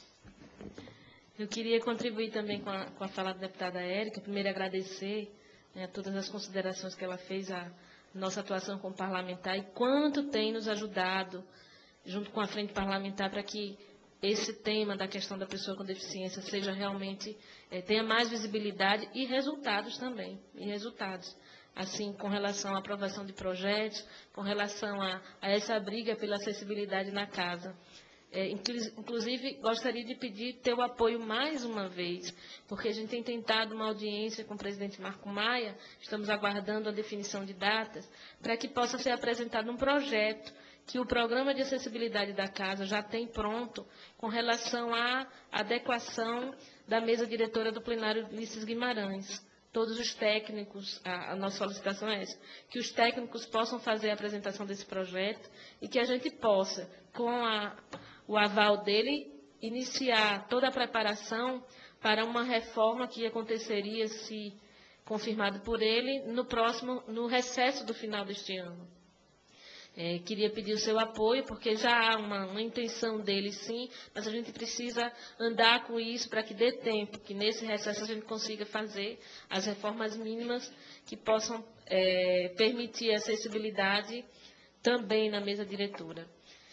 Eu queria contribuir também com a, com a fala da deputada Érica. Primeiro, agradecer, né, todas as considerações que ela fez à nossa atuação como parlamentar e quanto tem nos ajudado, junto com a frente parlamentar, para que esse tema da questão da pessoa com deficiência seja realmente, é, tenha mais visibilidade e resultados também, e resultados. Assim, com relação à aprovação de projetos, com relação a, a essa briga pela acessibilidade na casa. É, inclusive, gostaria de pedir teu apoio mais uma vez, porque a gente tem tentado uma audiência com o presidente Marco Maia, estamos aguardando a definição de datas, para que possa ser apresentado um projeto que o Programa de Acessibilidade da Casa já tem pronto com relação à adequação da mesa diretora do plenário Ulisses Guimarães. Todos os técnicos, a, a nossa solicitação é essa, que os técnicos possam fazer a apresentação desse projeto e que a gente possa, com a o aval dele, iniciar toda a preparação para uma reforma que aconteceria, se confirmado por ele, no próximo, no recesso do final deste ano. É, queria pedir o seu apoio, porque já há uma, uma intenção dele, sim, mas a gente precisa andar com isso para que dê tempo, que nesse recesso a gente consiga fazer as reformas mínimas que possam é, permitir a acessibilidade também na mesa diretora.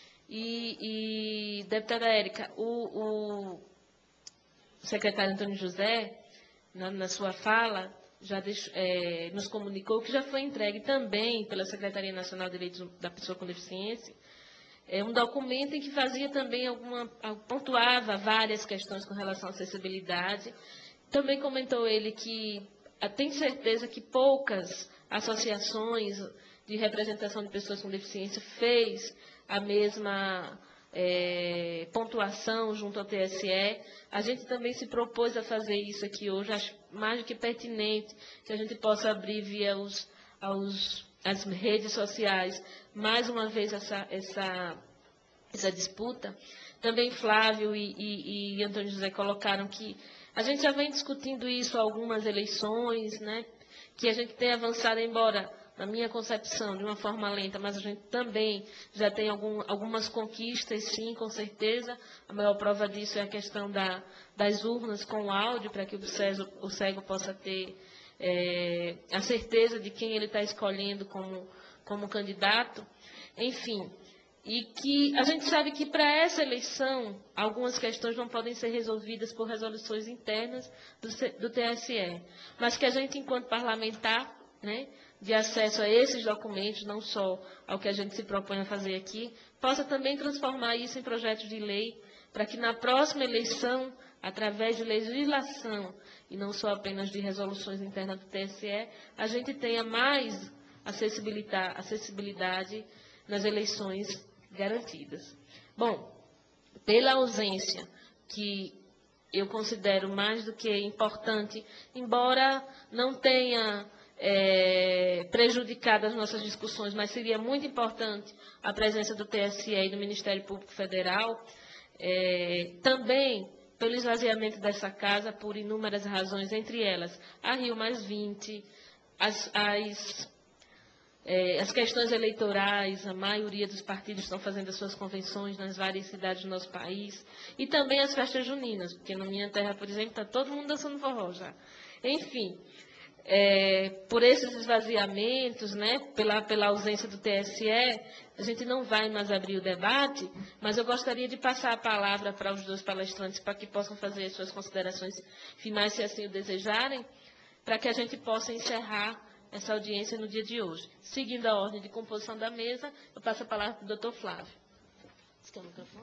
E, e deputada Érica, o, o secretário Antônio José, na, na sua fala, já deixou, é, nos comunicou que já foi entregue também pela Secretaria Nacional de Direitos da Pessoa com Deficiência, é um documento em que fazia também alguma, pontuava várias questões com relação à acessibilidade. Também comentou ele que tem certeza que poucas associações de representação de pessoas com deficiência fez a mesma é, pontuação junto ao T S E. A gente também se propôs a fazer isso aqui hoje. Acho mais do que pertinente que a gente possa abrir via os, aos, as redes sociais mais uma vez essa, essa, essa disputa. Também Flávio e, e, e Antônio José colocaram que a gente já vem discutindo isso há algumas eleições, né? Que a gente tem avançado, embora na minha concepção, de uma forma lenta, mas a gente também já tem algum, algumas conquistas, sim, com certeza. A maior prova disso é a questão da, das urnas com áudio, para que o cego, o cego possa ter é, a certeza de quem ele está escolhendo como, como candidato. Enfim, e que a gente sabe que para essa eleição, algumas questões não podem ser resolvidas por resoluções internas do, do T S E, mas que a gente, enquanto parlamentar, né, de acesso a esses documentos, não só ao que a gente se propõe a fazer aqui, possa também transformar isso em projetos de lei, para que na próxima eleição, através de legislação, e não só apenas de resoluções internas do T S E, a gente tenha mais acessibilidade, acessibilidade nas eleições garantidas. Bom, pela ausência que eu considero mais do que importante, embora não tenha É, prejudicado as nossas discussões, mas seria muito importante a presença do T S E e do Ministério Público Federal, é, também pelo esvaziamento dessa casa por inúmeras razões, entre elas a Rio Mais vinte, as, as, É, as questões eleitorais, a maioria dos partidos estão fazendo as suas convenções nas várias cidades do nosso país. E também as festas juninas, porque na minha terra, por exemplo, está todo mundo dançando forró já. Enfim, é, por esses esvaziamentos, né, pela, pela ausência do T S E, a gente não vai mais abrir o debate, mas eu gostaria de passar a palavra para os dois palestrantes para que possam fazer as suas considerações finais, se assim o desejarem, para que a gente possa encerrar essa audiência no dia de hoje. Seguindo a ordem de composição da mesa, eu passo a palavra para o doutor Flávio. Você quer o microfone?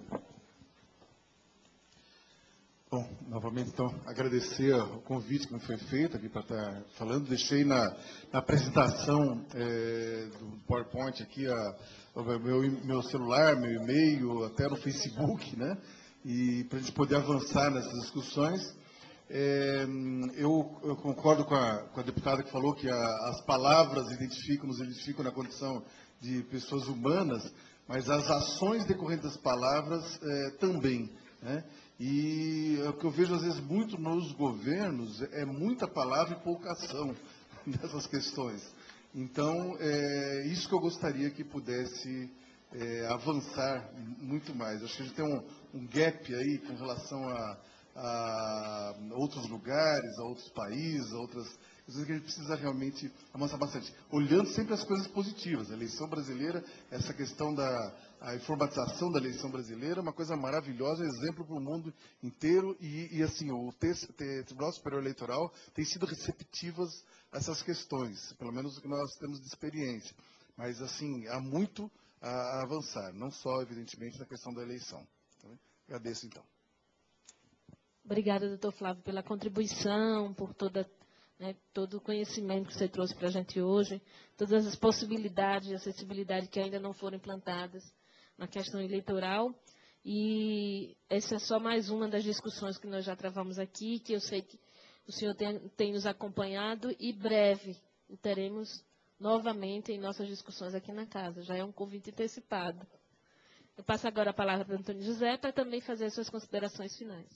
Bom, novamente, então, agradecer o convite que me foi feito aqui para estar falando. Deixei na, na apresentação é, do PowerPoint aqui a, o meu, meu celular, meu e-mail, até no Facebook, né? E para a gente poder avançar nessas discussões. É, eu, eu concordo com a, com a deputada que falou que a, as palavras identificam, nos identificam na condição de pessoas humanas, mas as ações decorrentes das palavras é, também, né? E o que eu vejo, às vezes, muito nos governos é muita palavra e pouca ação nessas questões. Então, é isso que eu gostaria que pudesse é, avançar muito mais. Acho que a gente tem um, um gap aí com relação a, a outros lugares, a outros países, a outras coisas que a gente precisa realmente avançar bastante. Olhando sempre as coisas positivas. A eleição brasileira, essa questão da a informatização da eleição brasileira, é uma coisa maravilhosa, exemplo para o mundo inteiro. E, e assim, o Tribunal Superior Eleitoral tem sido receptivas a essas questões, pelo menos o que nós temos de experiência. Mas, assim, há muito a avançar, não só, evidentemente, na questão da eleição. Tá bem? Agradeço, então. Obrigada, doutor Flávio, pela contribuição, por toda, né, todo o conhecimento que você trouxe para a gente hoje, todas as possibilidades de acessibilidade que ainda não foram implantadas na questão eleitoral. E essa é só mais uma das discussões que nós já travamos aqui, que eu sei que o senhor tem, tem nos acompanhado, e breve o teremos novamente em nossas discussões aqui na casa. Já é um convite antecipado. Eu passo agora a palavra para o Antônio José para também fazer as suas considerações finais.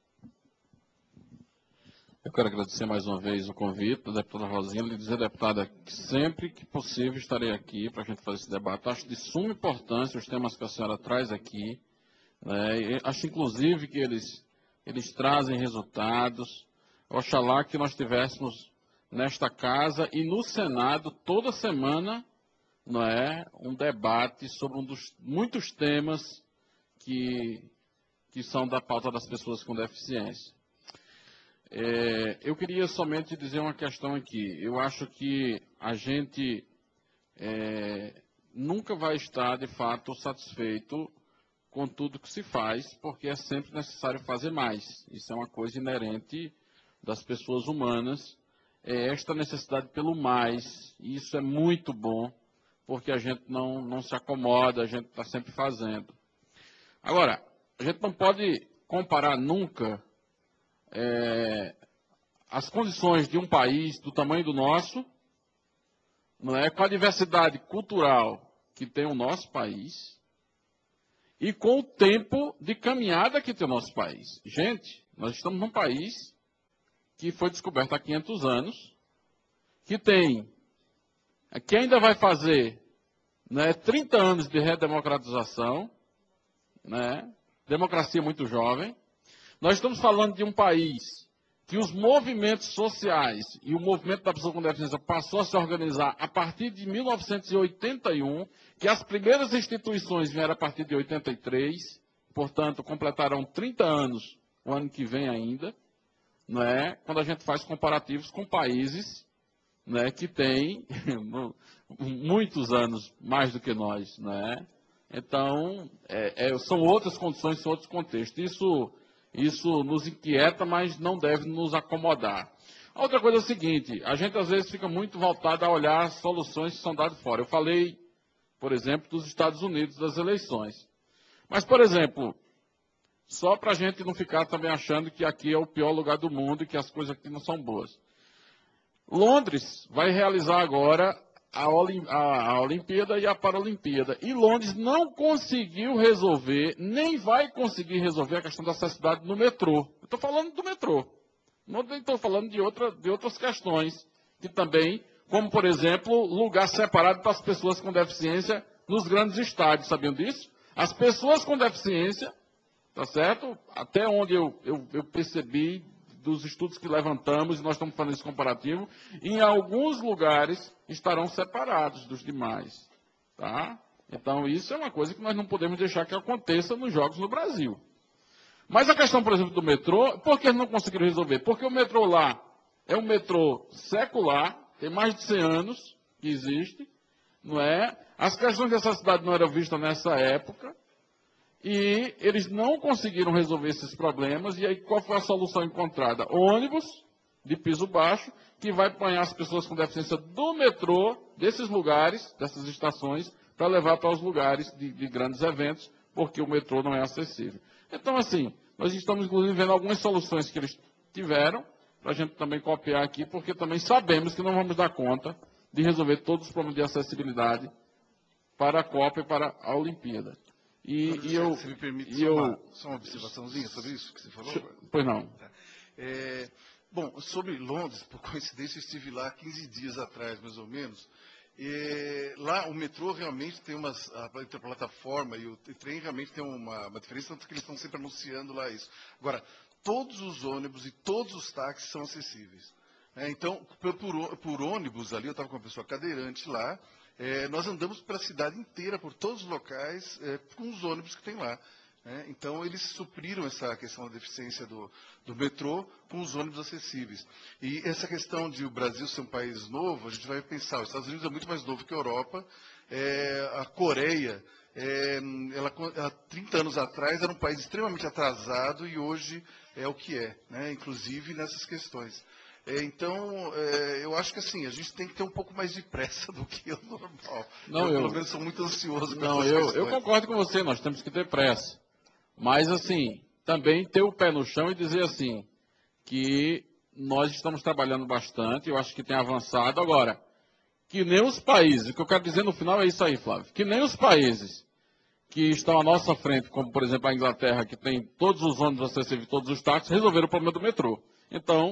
Eu quero agradecer mais uma vez o convite da deputada Rosinha, lhe dizer, deputada, que sempre que possível estarei aqui para a gente fazer esse debate. Acho de suma importância os temas que a senhora traz aqui. Né? Acho, inclusive, que eles, eles trazem resultados. Oxalá que nós tivéssemos nesta casa e no Senado, toda semana, não é, um debate sobre um dos muitos temas que, que são da pauta das pessoas com deficiência. É, eu queria somente dizer uma questão aqui. Eu acho que a gente é, nunca vai estar, de fato, satisfeito com tudo que se faz, porque é sempre necessário fazer mais. Isso é uma coisa inerente das pessoas humanas, é esta necessidade pelo mais. E isso é muito bom, porque a gente não, não se acomoda, a gente está sempre fazendo. Agora, a gente não pode comparar nunca É, as condições de um país do tamanho do nosso, não é, com a diversidade cultural que tem o nosso país e com o tempo de caminhada que tem o nosso país. Gente, nós estamos num país que foi descoberto há quinhentos anos, que tem, que ainda vai fazer, né, trinta anos de redemocratização, né, democracia muito jovem. Nós estamos falando de um país que os movimentos sociais e o movimento da pessoa com deficiência passou a se organizar a partir de mil novecentos e oitenta e um, que as primeiras instituições vieram a partir de oitenta e três, portanto, completarão trinta anos o ano que vem ainda, né, quando a gente faz comparativos com países, né, que têm muitos anos mais do que nós. Né? Então, é, é, são outras condições, são outros contextos. Isso... Isso nos inquieta, mas não deve nos acomodar. A outra coisa é o seguinte, a gente às vezes fica muito voltado a olhar as soluções que são dadas fora. Eu falei, por exemplo, dos Estados Unidos, das eleições. Mas, por exemplo, só para a gente não ficar também achando que aqui é o pior lugar do mundo e que as coisas aqui não são boas. Londres vai realizar agora a, Olim, a, a Olimpíada e a Paralimpíada. E Londres não conseguiu resolver, nem vai conseguir resolver a questão da acessibilidade no metrô. Eu estou falando do metrô. Não estou falando de, outra, de outras questões que também como, por exemplo, lugar separado para as pessoas com deficiência nos grandes estádios. Sabiam disso? As pessoas com deficiência, tá certo? Até onde eu, eu, eu percebi dos estudos que levantamos, e nós estamos fazendo esse comparativo, em alguns lugares estarão separados dos demais. Tá? Então, isso é uma coisa que nós não podemos deixar que aconteça nos jogos no Brasil. Mas a questão, por exemplo, do metrô, por que eles não conseguiram resolver? Porque o metrô lá é um metrô secular, tem mais de cem anos que existe, não é? As questões dessa cidade não eram vistas nessa época, e eles não conseguiram resolver esses problemas, e aí qual foi a solução encontrada? Ônibus de piso baixo, que vai apanhar as pessoas com deficiência do metrô, desses lugares, dessas estações, para levar para os lugares de, de grandes eventos, porque o metrô não é acessível. Então, assim, nós estamos, inclusive, vendo algumas soluções que eles tiveram, para a gente também copiar aqui, porque também sabemos que não vamos dar conta de resolver todos os problemas de acessibilidade para a Copa e para a Olimpíada. E, José, e eu, se me permite e só, eu, uma, só uma observaçãozinha sobre isso que você falou? Pois não. Tá. É, bom, sobre Londres, por coincidência, eu estive lá quinze dias atrás, mais ou menos. E lá o metrô realmente tem umas, a, a plataforma e o trem realmente tem uma, uma diferença, tanto que eles estão sempre anunciando lá isso. Agora, todos os ônibus e todos os táxis são acessíveis. É, então, por, por, por ônibus ali, eu estava com uma pessoa cadeirante lá, é, nós andamos pela cidade inteira, por todos os locais, é, com os ônibus que tem lá. É, então, eles supriram essa questão da deficiência do, do metrô com os ônibus acessíveis. E essa questão de o Brasil ser um país novo, a gente vai pensar, os Estados Unidos é muito mais novo que a Europa, é, a Coreia, é, ela, há trinta anos atrás, era um país extremamente atrasado e hoje é o que é, né, inclusive nessas questões. É, então, é, eu acho que assim, a gente tem que ter um pouco mais de pressa do que o normal. Não, eu, eu, pelo menos, sou muito ansioso com não, essas eu, questões. eu concordo com você, nós temos que ter pressa. Mas, assim, também ter o pé no chão e dizer assim, que nós estamos trabalhando bastante, eu acho que tem avançado. Agora, que nem os países, o que eu quero dizer no final é isso aí, Flávio, que nem os países que estão à nossa frente, como, por exemplo, a Inglaterra, que tem todos os ônibus acessíveis, todos os táxis, resolveram o problema do metrô. Então,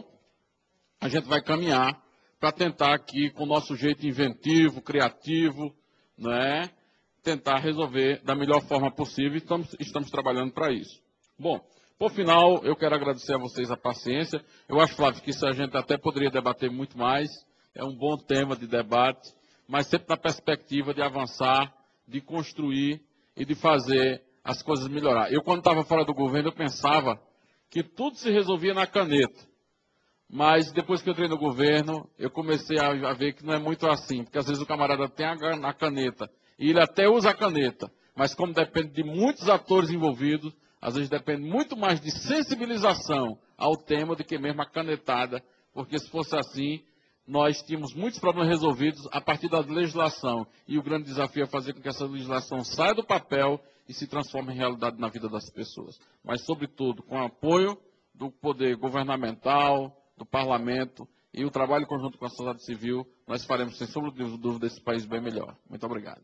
a gente vai caminhar para tentar aqui, com o nosso jeito inventivo, criativo, né, tentar resolver da melhor forma possível, e estamos, estamos trabalhando para isso. Bom, por final, eu quero agradecer a vocês a paciência. Eu acho, Flávio, que isso a gente até poderia debater muito mais, é um bom tema de debate, mas sempre na perspectiva de avançar, de construir e de fazer as coisas melhorar. Eu, quando estava fora do governo, eu pensava que tudo se resolvia na caneta. Mas depois que eu entrei no governo, eu comecei a ver que não é muito assim, porque às vezes o camarada tem a caneta, e ele até usa a caneta, mas como depende de muitos atores envolvidos, às vezes depende muito mais de sensibilização ao tema do que mesmo a canetada, porque se fosse assim, nós tínhamos muitos problemas resolvidos a partir da legislação, e o grande desafio é fazer com que essa legislação saia do papel e se transforme em realidade na vida das pessoas. Mas, sobretudo, com o apoio do poder governamental, do parlamento e o trabalho conjunto com a sociedade civil, nós faremos, sem sombra de dúvida, esse país bem melhor. Muito obrigado.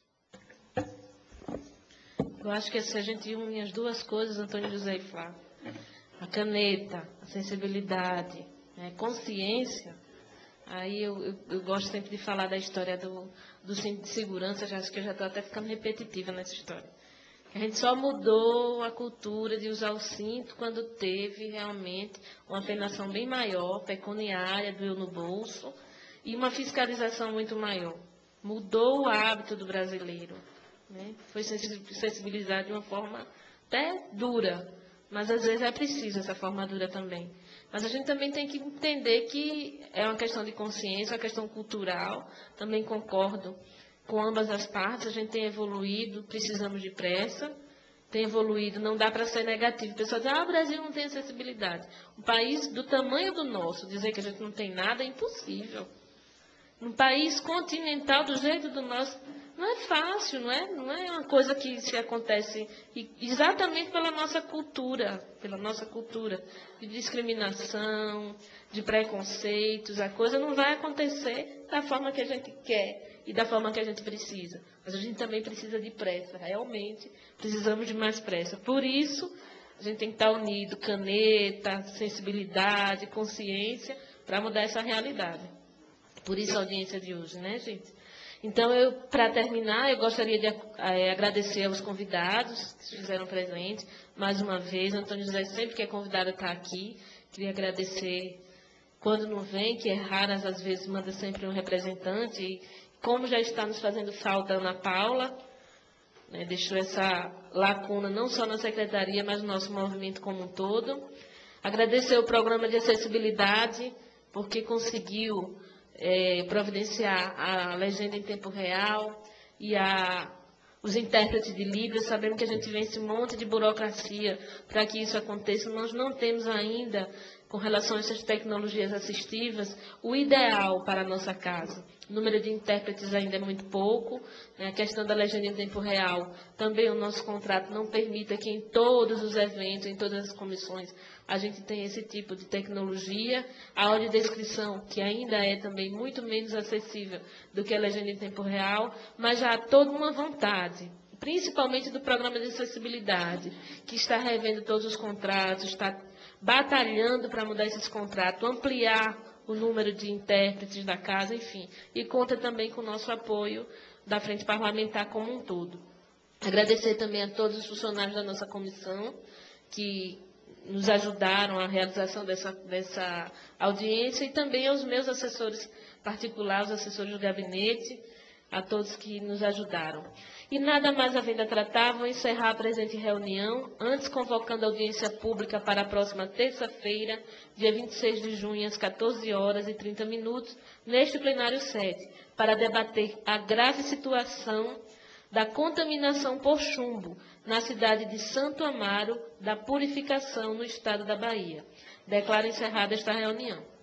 Eu acho que se a gente une as duas coisas, Antônio José e Flávio, a caneta, a sensibilidade, a consciência, aí eu, eu, eu gosto sempre de falar da história do, do cinto de segurança, já acho que eu já estou até ficando repetitiva nessa história. A gente só mudou a cultura de usar o cinto quando teve realmente uma penação bem maior, pecuniária, doeu no bolso, e uma fiscalização muito maior. Mudou o hábito do brasileiro. Né? Foi sensibilizado de uma forma até dura, mas às vezes é preciso essa forma dura também. Mas a gente também tem que entender que é uma questão de consciência, uma questão cultural, também concordo com ambas as partes, a gente tem evoluído, precisamos de pressa, tem evoluído, não dá para ser negativo. O pessoal diz, ah, o Brasil não tem acessibilidade. Um país do tamanho do nosso, dizer que a gente não tem nada é impossível. Um país continental do jeito do nosso, não é fácil, não é, não é uma coisa que se acontece exatamente pela nossa cultura, pela nossa cultura de discriminação, de preconceitos, a coisa não vai acontecer da forma que a gente quer e da forma que a gente precisa. Mas a gente também precisa de pressa, realmente precisamos de mais pressa. Por isso, a gente tem que estar unido, caneta, sensibilidade, consciência, para mudar essa realidade. Por isso a audiência de hoje, né, gente? Então, eu, para terminar, eu gostaria de é, agradecer aos convidados que se fizeram presentes. Mais uma vez, Antônio José, sempre que é convidado, está aqui. Queria agradecer quando não vem, que é raro, às vezes manda sempre um representante. E como já está nos fazendo falta a Ana Paula, né, deixou essa lacuna não só na secretaria, mas no nosso movimento como um todo. Agradecer o programa de acessibilidade, porque conseguiu é, providenciar a legenda em tempo real e a, os intérpretes de Libras. Sabemos que a gente vence um monte de burocracia para que isso aconteça. Nós não temos ainda, com relação a essas tecnologias assistivas, o ideal para a nossa casa. O número de intérpretes ainda é muito pouco. Né? A questão da legenda em tempo real, também o nosso contrato não permite que em todos os eventos, em todas as comissões, a gente tenha esse tipo de tecnologia. A audiodescrição, que ainda é também muito menos acessível do que a legenda em tempo real, mas já há toda uma vontade, principalmente do programa de acessibilidade, que está revendo todos os contratos, está batalhando para mudar esses contratos, ampliar o número de intérpretes da casa, enfim. E conta também com o nosso apoio da Frente Parlamentar como um todo. Agradecer também a todos os funcionários da nossa comissão, que nos ajudaram a realização dessa, dessa audiência, e também aos meus assessores particulares, os assessores do gabinete, a todos que nos ajudaram. E nada mais havendo a tratar, vou encerrar a presente reunião, antes convocando a audiência pública para a próxima terça-feira, dia vinte e seis de junho, às quatorze horas e trinta minutos, neste plenário sede, para debater a grave situação da contaminação por chumbo na cidade de Santo Amaro, da Purificação, no estado da Bahia. Declaro encerrada esta reunião.